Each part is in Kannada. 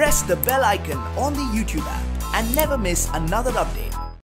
press the bell icon on the YouTube app and never miss another update.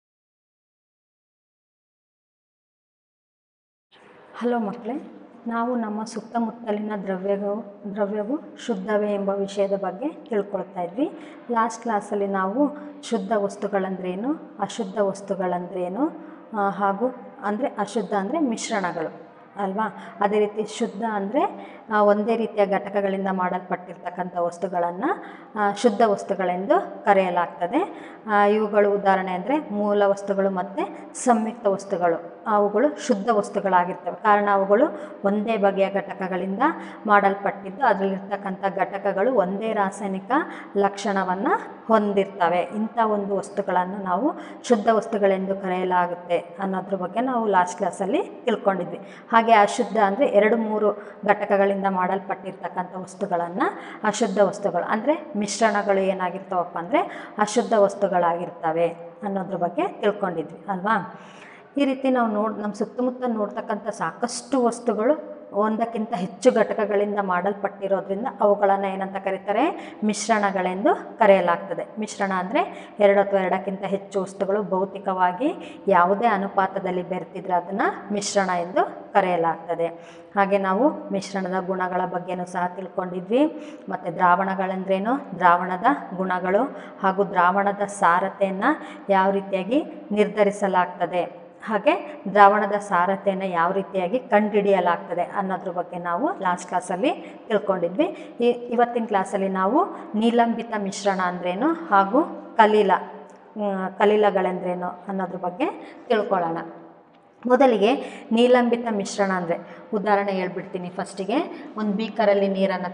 Hello ಮಕ್ಕಳೇ, ನಾವು ನಮ್ಮ ಸುತ್ತಮುತ್ತಲಿನ ದ್ರವ್ಯವು ಶುದ್ಧವೇ ಎಂಬ ವಿಷಯದ ಬಗ್ಗೆ ತಿಳ್ಕೊಳ್ತಾ ಇದ್ವಿ. ಲಾಸ್ಟ್ ಕ್ಲಾಸಲ್ಲಿ ನಾವು ಶುದ್ಧ ವಸ್ತುಗಳಂದ್ರೇನು, ಅಶುದ್ಧ ವಸ್ತುಗಳಂದ್ರೇನು, ಹಾಗೂ ಅಂದರೆ ಅಶುದ್ಧ ಅಂದರೆ ಮಿಶ್ರಣಗಳು ಅಲ್ವಾ. ಅದೇ ರೀತಿ ಶುದ್ಧ ಅಂದರೆ ಒಂದೇ ರೀತಿಯ ಘಟಕಗಳಿಂದ ಮಾಡಲ್ಪಟ್ಟಿರ್ತಕ್ಕಂಥ ವಸ್ತುಗಳನ್ನು ಶುದ್ಧ ವಸ್ತುಗಳೆಂದು ಕರೆಯಲಾಗ್ತದೆ. ಇವುಗಳು ಉದಾಹರಣೆ ಅಂದರೆ ಮೂಲ ವಸ್ತುಗಳು ಮತ್ತು ಸಂಯುಕ್ತ ವಸ್ತುಗಳು, ಅವುಗಳು ಶುದ್ಧ ವಸ್ತುಗಳಾಗಿರ್ತವೆ. ಕಾರಣ ಅವುಗಳು ಒಂದೇ ಬಗೆಯ ಘಟಕಗಳಿಂದ ಮಾಡಲ್ಪಟ್ಟಿದ್ದು ಅದರಲ್ಲಿರ್ತಕ್ಕಂಥ ಘಟಕಗಳು ಒಂದೇ ರಾಸಾಯನಿಕ ಲಕ್ಷಣವನ್ನು ಹೊಂದಿರ್ತವೆ. ಇಂಥ ಒಂದು ವಸ್ತುಗಳನ್ನು ನಾವು ಶುದ್ಧ ವಸ್ತುಗಳೆಂದು ಕರೆಯಲಾಗುತ್ತೆ ಅನ್ನೋದ್ರ ಬಗ್ಗೆ ನಾವು ಲಾಸ್ಟ್ ಕ್ಲಾಸಲ್ಲಿ ತಿಳ್ಕೊಂಡಿದ್ವಿ. ಹಾಗೆ ಅಶುದ್ಧ ಅಂದರೆ 2-3 ಘಟಕಗಳಿಂದ ಮಾಡಲ್ಪಟ್ಟಿರ್ತಕ್ಕಂಥ ವಸ್ತುಗಳನ್ನು ಅಶುದ್ಧ ವಸ್ತುಗಳು ಅಂದರೆ ಮಿಶ್ರಣಗಳು ಏನಾಗಿರ್ತಾವಪ್ಪ ಅಂದರೆ ಅಶುದ್ಧ ವಸ್ತುಗಳಾಗಿರ್ತವೆ ಅನ್ನೋದ್ರ ಬಗ್ಗೆ ತಿಳ್ಕೊಂಡಿದ್ವಿ ಅಲ್ವಾ. ಈ ರೀತಿ ನಾವು ನಮ್ಮ ಸುತ್ತಮುತ್ತ ನೋಡ್ತಕ್ಕಂಥ ಸಾಕಷ್ಟು ವಸ್ತುಗಳು ಒಂದಕ್ಕಿಂತ ಹೆಚ್ಚು ಘಟಕಗಳಿಂದ ಮಾಡಲ್ಪಟ್ಟಿರೋದ್ರಿಂದ ಅವುಗಳನ್ನು ಏನಂತ ಕರೀತಾರೆ, ಮಿಶ್ರಣಗಳೆಂದು ಕರೆಯಲಾಗ್ತದೆ. ಮಿಶ್ರಣ ಅಂದರೆ 2 ಅಥವಾ 2ಕ್ಕಿಂತ ಹೆಚ್ಚು ವಸ್ತುಗಳು ಭೌತಿಕವಾಗಿ ಯಾವುದೇ ಅನುಪಾತದಲ್ಲಿ ಬೆರೆತಿದ್ರೆ ಅದನ್ನು ಮಿಶ್ರಣ ಎಂದು ಕರೆಯಲಾಗ್ತದೆ. ಹಾಗೆ ನಾವು ಮಿಶ್ರಣದ ಗುಣಗಳ ಬಗ್ಗೆನೂ ಸಹ ತಿಳ್ಕೊಂಡಿದ್ವಿ. ಮತ್ತು ದ್ರಾವಣಗಳೆಂದ್ರೇನು, ದ್ರಾವಣದ ಗುಣಗಳು ಹಾಗೂ ದ್ರಾವಣದ ಸಾರತೆಯನ್ನು ಯಾವ ರೀತಿಯಾಗಿ ನಿರ್ಧರಿಸಲಾಗ್ತದೆ, ಹಾಗೆ ದ್ರಾವಣದ ಸಾರತೆಯನ್ನು ಯಾವ ರೀತಿಯಾಗಿ ಕಂಡುಹಿಡಿಯಲಾಗ್ತದೆ ಅನ್ನೋದ್ರ ಬಗ್ಗೆ ನಾವು ಲಾಸ್ಟ್ ಕ್ಲಾಸಲ್ಲಿ ತಿಳ್ಕೊಂಡಿದ್ವಿ. ಇವತ್ತಿನ ಕ್ಲಾಸಲ್ಲಿ ನಾವು ನಿಲಂಬಿತ ಮಿಶ್ರಣ ಅಂದ್ರೇನು ಹಾಗೂ ಕಲೀಲಗಳೆಂದ್ರೇನು ಅನ್ನೋದ್ರ ಬಗ್ಗೆ ತಿಳ್ಕೊಳ್ಳೋಣ. ಮೊದಲಿಗೆ ನಿಲಂಬಿತ ಮಿಶ್ರಣ ಅಂದರೆ ಉದಾಹರಣೆ ಹೇಳ್ಬಿಡ್ತೀನಿ. ಫಸ್ಟಿಗೆ ಒಂದು ಬೀಕರಲ್ಲಿ ನೀರನ್ನು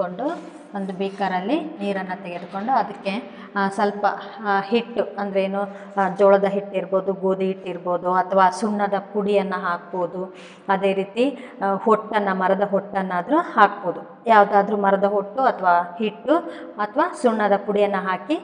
ತೆಗೆದುಕೊಂಡು ಅದಕ್ಕೆ ಸ್ವಲ್ಪ ಹಿಟ್ಟು ಅಂದ್ರೇನು, ಜೋಳದ ಹಿಟ್ಟಿರ್ಬೋದು, ಗೋಧಿ ಹಿಟ್ಟಿರ್ಬೋದು, ಅಥವಾ ಸುಣ್ಣದ ಪುಡಿಯನ್ನು ಹಾಕ್ಬೋದು. ಅದೇ ರೀತಿ ಮರದ ಹೊಟ್ಟನ್ನಾದರೂ ಹಾಕ್ಬೋದು. ಯಾವುದಾದ್ರೂ ಮರದ ಹೊಟ್ಟು ಅಥವಾ ಹಿಟ್ಟು ಅಥವಾ ಸುಣ್ಣದ ಪುಡಿಯನ್ನು ಹಾಕಿ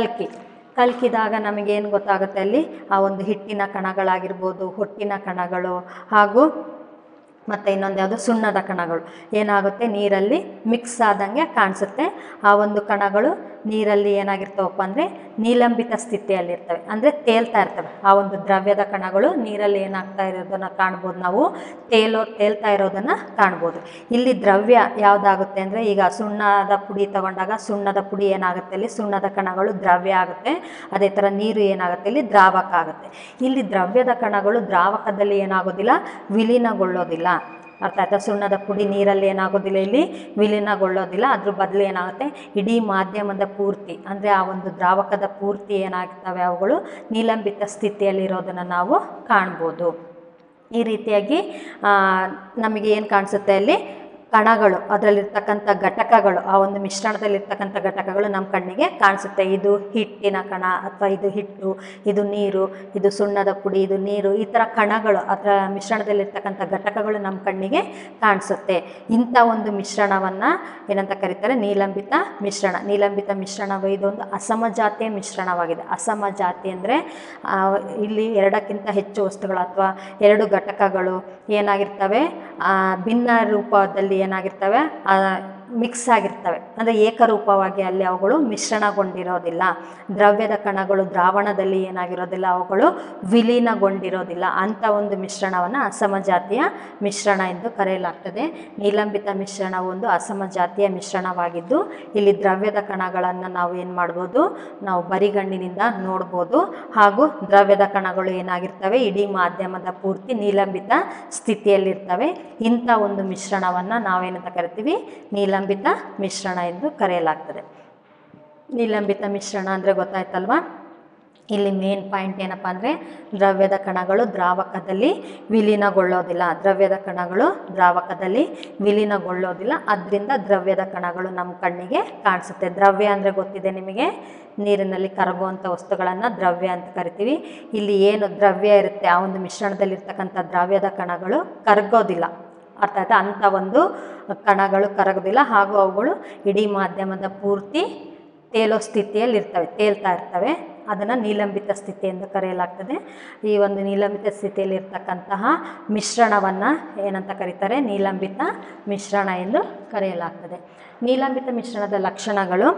ಕಲ್ಕಿದಾಗ ನಮಗೇನು ಗೊತ್ತಾಗುತ್ತೆ, ಅಲ್ಲಿ ಆ ಒಂದು ಹಿಟ್ಟಿನ ಕಣಗಳಾಗಿರ್ಬೋದು, ಹೊಟ್ಟಿನ ಕಣಗಳು ಹಾಗೂ ಮತ್ತು ಇನ್ನೊಂದು ಯಾವುದು ಸುಣ್ಣದ ಕಣಗಳು ಏನಾಗುತ್ತೆ, ನೀರಲ್ಲಿ ಮಿಕ್ಸ್ ಆದಂಗೆ ಕಾಣಿಸುತ್ತೆ. ಆ ಒಂದು ಕಣಗಳು ನೀರಲ್ಲಿ ಏನಾಗಿರ್ತಾವಪ್ಪ ಅಂದರೆ ನಿಲಂಬಿತ ಸ್ಥಿತಿಯಲ್ಲಿರ್ತವೆ, ಅಂದರೆ ತೇಲ್ತಾ ಇರ್ತವೆ. ಆ ಒಂದು ದ್ರವ್ಯದ ಕಣಗಳು ನೀರಲ್ಲಿ ಏನಾಗ್ತಾ ಇರೋದನ್ನು ಕಾಣ್ಬೋದು, ನಾವು ತೇಲ್ತಾ ಇರೋದನ್ನು ಕಾಣ್ಬೋದು. ಇಲ್ಲಿ ದ್ರವ್ಯ ಯಾವುದಾಗುತ್ತೆ ಅಂದರೆ, ಈಗ ಸುಣ್ಣದ ಪುಡಿ ತಗೊಂಡಾಗ ಸುಣ್ಣದ ಪುಡಿ ಏನಾಗುತ್ತೆ, ಅಲ್ಲಿ ಸುಣ್ಣದ ಕಣಗಳು ದ್ರವ್ಯ ಆಗುತ್ತೆ. ಅದೇ ಥರ ನೀರು ಏನಾಗುತ್ತೆ, ಇಲ್ಲಿ ದ್ರಾವಕ ಆಗುತ್ತೆ. ಇಲ್ಲಿ ದ್ರವ್ಯದ ಕಣಗಳು ದ್ರಾವಕದಲ್ಲಿ ಏನಾಗೋದಿಲ್ಲ, ವಿಲೀನಗೊಳ್ಳೋದಿಲ್ಲ. ಅರ್ಥ ಆಯ್ತಾ? ಸುಣ್ಣದ ಪುಡಿ ನೀರಲ್ಲಿ ಏನಾಗೋದಿಲ್ಲ, ಇಲ್ಲಿ ವಿಲೀನಗೊಳ್ಳೋದಿಲ್ಲ. ಅದ್ರ ಬದಲು ಏನಾಗುತ್ತೆ, ಇಡೀ ಮಾಧ್ಯಮದ ಪೂರ್ತಿ ಅಂದರೆ ಆ ಒಂದು ದ್ರಾವಕದ ಪೂರ್ತಿ ಏನಾಗ್ತವೆ, ಅವುಗಳು ನಿಲಂಬಿತ ಸ್ಥಿತಿಯಲ್ಲಿರೋದನ್ನು ನಾವು ಕಾಣ್ಬೋದು. ಈ ರೀತಿಯಾಗಿ ನಮಗೆ ಏನು ಕಾಣಿಸುತ್ತೆ, ಅಲ್ಲಿ ಕಣಗಳು, ಅದರಲ್ಲಿರ್ತಕ್ಕಂಥ ಘಟಕಗಳು, ಆ ಒಂದು ಮಿಶ್ರಣದಲ್ಲಿರ್ತಕ್ಕಂಥ ಘಟಕಗಳು ನಮ್ಮ ಕಣ್ಣಿಗೆ ಕಾಣಿಸುತ್ತೆ. ಇದು ಹಿಟ್ಟಿನ ಕಣ ಅಥವಾ ಇದು ಹಿಟ್ಟು, ಇದು ನೀರು, ಇದು ಸುಣ್ಣದ ಪುಡಿ, ಇದು ನೀರು, ಈ ಥರ ಕಣಗಳು ಅದರ ಮಿಶ್ರಣದಲ್ಲಿರ್ತಕ್ಕಂಥ ಘಟಕಗಳು ನಮ್ಮ ಕಣ್ಣಿಗೆ ಕಾಣಿಸುತ್ತೆ. ಇಂಥ ಒಂದು ಮಿಶ್ರಣವನ್ನು ಏನಂತ ಕರೀತಾರೆ, ನಿಲಂಬಿತ ಮಿಶ್ರಣ. ನಿಲಂಬಿತ ಮಿಶ್ರಣವು ಇದೊಂದು ಅಸಮಜಾತೀಯ ಮಿಶ್ರಣವಾಗಿದೆ. ಅಸಮಜಾತಿ ಅಂದರೆ ಇಲ್ಲಿ 2ಕ್ಕಿಂತ ಹೆಚ್ಚು ವಸ್ತುಗಳು ಅಥವಾ 2 ಘಟಕಗಳು ಏನಾಗಿರ್ತವೆ, ಭಿನ್ನ ರೂಪದಲ್ಲಿ ಏನಾಗಿರ್ತವೆ, ಮಿಕ್ಸ್ ಆಗಿರ್ತವೆ. ಅಂದರೆ ಏಕರೂಪವಾಗಿ ಅಲ್ಲಿ ಅವುಗಳು ಮಿಶ್ರಣಗೊಂಡಿರೋದಿಲ್ಲ. ದ್ರವ್ಯದ ಕಣಗಳು ದ್ರಾವಣದಲ್ಲಿ ಏನಾಗಿರೋದಿಲ್ಲ, ಅವುಗಳು ವಿಲೀನಗೊಂಡಿರೋದಿಲ್ಲ. ಅಂಥ ಒಂದು ಮಿಶ್ರಣವನ್ನು ಅಸಮಜಾತೀಯ ಮಿಶ್ರಣ ಎಂದು ಕರೆಯಲಾಗ್ತದೆ. ನಿಲಂಬಿತ ಮಿಶ್ರಣವು ಒಂದು ಅಸಮಜಾತೀಯ ಮಿಶ್ರಣವಾಗಿದ್ದು ಇಲ್ಲಿ ದ್ರವ್ಯದ ಕಣಗಳನ್ನು ನಾವು ಏನು ಮಾಡ್ಬೋದು, ನಾವು ಬರಿಗಣ್ಣಿನಿಂದ ನೋಡ್ಬೋದು. ಹಾಗೂ ದ್ರವ್ಯದ ಕಣಗಳು ಏನಾಗಿರ್ತವೆ, ಇಡೀ ಮಾಧ್ಯಮದ ಪೂರ್ತಿ ನಿಲಂಬಿತ ಸ್ಥಿತಿಯಲ್ಲಿರ್ತವೆ. ಇಂಥ ಒಂದು ಮಿಶ್ರಣವನ್ನು ನಾವೇನಂತ ಕರಿತೀವಿ, ನಿಲಂಬಿತ ಮಿಶ್ರಣ ಎಂದು ಕರೆಯಲಾಗ್ತದೆ. ನಿಲಂಬಿತ ಮಿಶ್ರಣ ಅಂದರೆ ಗೊತ್ತಾಯ್ತಲ್ವಾ. ಇಲ್ಲಿ ಮೇನ್ ಪಾಯಿಂಟ್ ಏನಪ್ಪ ಅಂದರೆ, ದ್ರವ್ಯದ ಕಣಗಳು ದ್ರಾವಕದಲ್ಲಿ ವಿಲೀನಗೊಳ್ಳೋದಿಲ್ಲ. ಅದರಿಂದ ದ್ರವ್ಯದ ಕಣಗಳು ನಮ್ಮ ಕಣ್ಣಿಗೆ ಕಾಣಿಸುತ್ತೆ. ದ್ರವ್ಯ ಅಂದರೆ ಗೊತ್ತಿದೆ ನಿಮಗೆ, ನೀರಿನಲ್ಲಿ ಕರಗುವಂಥ ವಸ್ತುಗಳನ್ನು ದ್ರವ್ಯ ಅಂತ ಕರಿತೀವಿ. ಇಲ್ಲಿ ಏನು ದ್ರವ್ಯ ಇರುತ್ತೆ, ಆ ಒಂದು ಮಿಶ್ರಣದಲ್ಲಿರ್ತಕ್ಕಂಥ ದ್ರವ್ಯದ ಕಣಗಳು ಕರಗೋದಿಲ್ಲ. ಅರ್ಥ ಆಯ್ತಾ? ಅಂಥ ಒಂದು ಕಣಗಳು ಕರಗೋದಿಲ್ಲ ಹಾಗೂ ಅವುಗಳು ಇಡೀ ಮಾಧ್ಯಮದ ಪೂರ್ತಿ ತೇಲ್ತಾ ಇರ್ತವೆ. ಅದನ್ನು ನಿಲಂಬಿತ ಸ್ಥಿತಿ ಎಂದು ಕರೆಯಲಾಗ್ತದೆ. ಈ ಒಂದು ನಿಲಂಬಿತ ಸ್ಥಿತಿಯಲ್ಲಿರ್ತಕ್ಕಂತಹ ಮಿಶ್ರಣವನ್ನು ಏನಂತ ಕರೀತಾರೆ, ನಿಲಂಬಿತ ಮಿಶ್ರಣ ಎಂದು ಕರೆಯಲಾಗ್ತದೆ. ನಿಲಂಬಿತ ಮಿಶ್ರಣದ ಲಕ್ಷಣಗಳು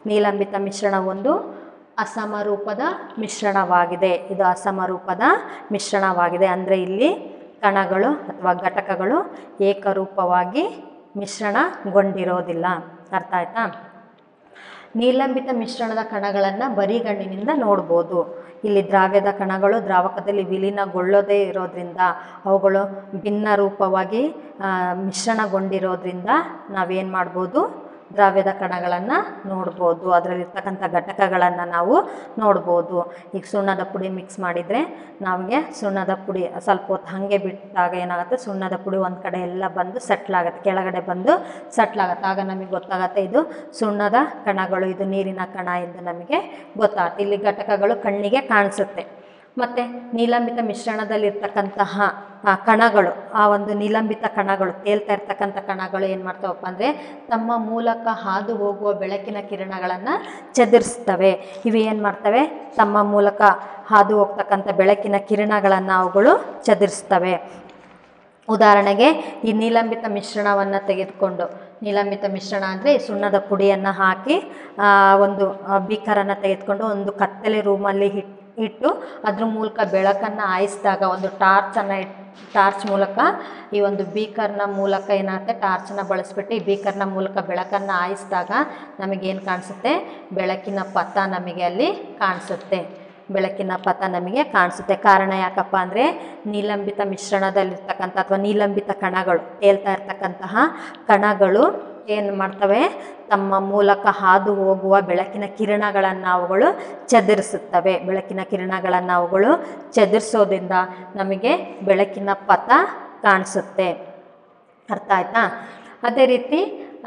ನೀಲಂಬಿತ ಮಿಶ್ರಣ ಒಂದು ಅಸಮರೂಪದ ಮಿಶ್ರಣವಾಗಿದೆ. ಇದು ಅಸಮರೂಪದ ಮಿಶ್ರಣವಾಗಿದೆ ಅಂದರೆ ಇಲ್ಲಿ ಕಣಗಳು ಅಥವಾ ಘಟಕಗಳು ಏಕರೂಪವಾಗಿ ಮಿಶ್ರಣಗೊಂಡಿರೋದಿಲ್ಲ. ಅರ್ಥ ಆಯ್ತಾ? ನೀಲಂಬಿತ ಮಿಶ್ರಣದ ಕಣಗಳನ್ನು ಬರಿಗಣ್ಣಿನಿಂದ ನೋಡ್ಬೋದು. ಇಲ್ಲಿ ದ್ರಾವ್ಯದ ಕಣಗಳು ದ್ರಾವಕದಲ್ಲಿ ವಿಲೀನಗೊಳ್ಳದೇ ಇರೋದ್ರಿಂದ ಅವುಗಳು ಭಿನ್ನ ರೂಪವಾಗಿ ಮಿಶ್ರಣಗೊಂಡಿರೋದ್ರಿಂದ ನಾವೇನು ಮಾಡ್ಬೋದು, ದ್ರಾವ್ಯದ ಕಣಗಳನ್ನು ನೋಡ್ಬೋದು, ಅದರಲ್ಲಿರ್ತಕ್ಕಂಥ ಘಟಕಗಳನ್ನು ನಾವು ನೋಡ್ಬೋದು. ಈಗ ಸುಣ್ಣದ ಪುಡಿ ಮಿಕ್ಸ್ ಮಾಡಿದರೆ ನಮಗೆ ಸುಣ್ಣದ ಪುಡಿ ಸ್ವಲ್ಪ ಹೊತ್ತು ಹಾಗೆ ಬಿಟ್ಟಾಗ ಏನಾಗುತ್ತೆ, ಸುಣ್ಣದ ಪುಡಿ ಒಂದು ಕಡೆ ಎಲ್ಲ ಬಂದು ಸೆಟ್ಲಾಗುತ್ತೆ, ಕೆಳಗಡೆ ಬಂದು ಸೆಟ್ಲಾಗುತ್ತೆ. ಆಗ ನಮಗೆ ಗೊತ್ತಾಗುತ್ತೆ ಇದು ಸುಣ್ಣದ ಕಣಗಳು, ಇದು ನೀರಿನ ಕಣ ಎಂದು ನಮಗೆ ಗೊತ್ತಾಗುತ್ತೆ. ಇಲ್ಲಿ ಘಟಕಗಳು ಕಣ್ಣಿಗೆ ಕಾಣಿಸುತ್ತೆ. ಮತ್ತು ನೀಲಂಬಿತ ಮಿಶ್ರಣದಲ್ಲಿರ್ತಕ್ಕಂತಹ ಕಣಗಳು, ಆ ಒಂದು ನೀಲಂಬಿತ ಕಣಗಳು, ತೇಲ್ತಾ ಇರ್ತಕ್ಕಂಥ ಕಣಗಳು ಏನು ಮಾಡ್ತಾವಪ್ಪ ಅಂದರೆ ತಮ್ಮ ಮೂಲಕ ಹಾದು ಹೋಗುವ ಬೆಳಕಿನ ಕಿರಣಗಳನ್ನು ಚದುರಿಸ್ತವೆ. ಇವು ಏನು ಮಾಡ್ತವೆ, ತಮ್ಮ ಮೂಲಕ ಹಾದು ಹೋಗ್ತಕ್ಕಂಥ ಬೆಳಕಿನ ಕಿರಣಗಳನ್ನು ಅವುಗಳು ಚದುರಿಸ್ತವೆ. ಉದಾಹರಣೆಗೆ ಈ ನೀಲಂಬಿತ ಮಿಶ್ರಣವನ್ನು ತೆಗೆದುಕೊಂಡು, ನೀಲಂಬಿತ ಮಿಶ್ರಣ ಅಂದರೆ ಸುಣ್ಣದ ಪುಡಿಯನ್ನು ಹಾಕಿ ಒಂದು ಬೀಕರನ್ನು ತೆಗೆದುಕೊಂಡು ಒಂದು ಕತ್ತಲೆ ರೂಮಲ್ಲಿ ಇಟ್ಟು ಅದ್ರ ಮೂಲಕ ಬೆಳಕನ್ನು ಹಾಯಿಸಿದಾಗ, ಒಂದು ಟಾರ್ಚ್ ಮೂಲಕ ಈ ಒಂದು ಬೀಕರ್ನ ಮೂಲಕ ಏನಾಗುತ್ತೆ, ಟಾರ್ಚನ್ನು ಬಳಸಿಬಿಟ್ಟು ಈ ಬೀಕರ್ನ ಮೂಲಕ ಬೆಳಕನ್ನು ಹಾಯಿಸಿದಾಗ ನಮಗೇನು ಕಾಣಿಸುತ್ತೆ, ಬೆಳಕಿನ ಪಥ ನಮಗೆ ಅಲ್ಲಿ ಕಾಣಿಸುತ್ತೆ. ಬೆಳಕಿನ ಪಥ ನಮಗೆ ಕಾಣಿಸುತ್ತೆ. ಕಾರಣ ಯಾಕಪ್ಪ ಅಂದರೆ ನೀಲಂಬಿತ ಮಿಶ್ರಣದಲ್ಲಿರ್ತಕ್ಕಂಥ ಅಥವಾ ನೀಲಂಬಿತ ಕಣಗಳು, ತೇಲ್ತಾ ಇರ್ತಕ್ಕಂತಹ ಕಣಗಳು ಏನು ಮಾಡ್ತವೆ, ತಮ್ಮ ಮೂಲಕ ಹಾದು ಹೋಗುವ ಬೆಳಕಿನ ಕಿರಣಗಳನ್ನು ಅವುಗಳು ಚದುರಿಸುತ್ತವೆ. ಬೆಳಕಿನ ಕಿರಣಗಳನ್ನು ಅವುಗಳು ಚದುರಿಸೋದ್ರಿಂದ ನಮಗೆ ಬೆಳಕಿನ ಪಥ ಕಾಣಿಸುತ್ತೆ. ಅರ್ಥ ಆಯ್ತಾ? ಅದೇ ರೀತಿ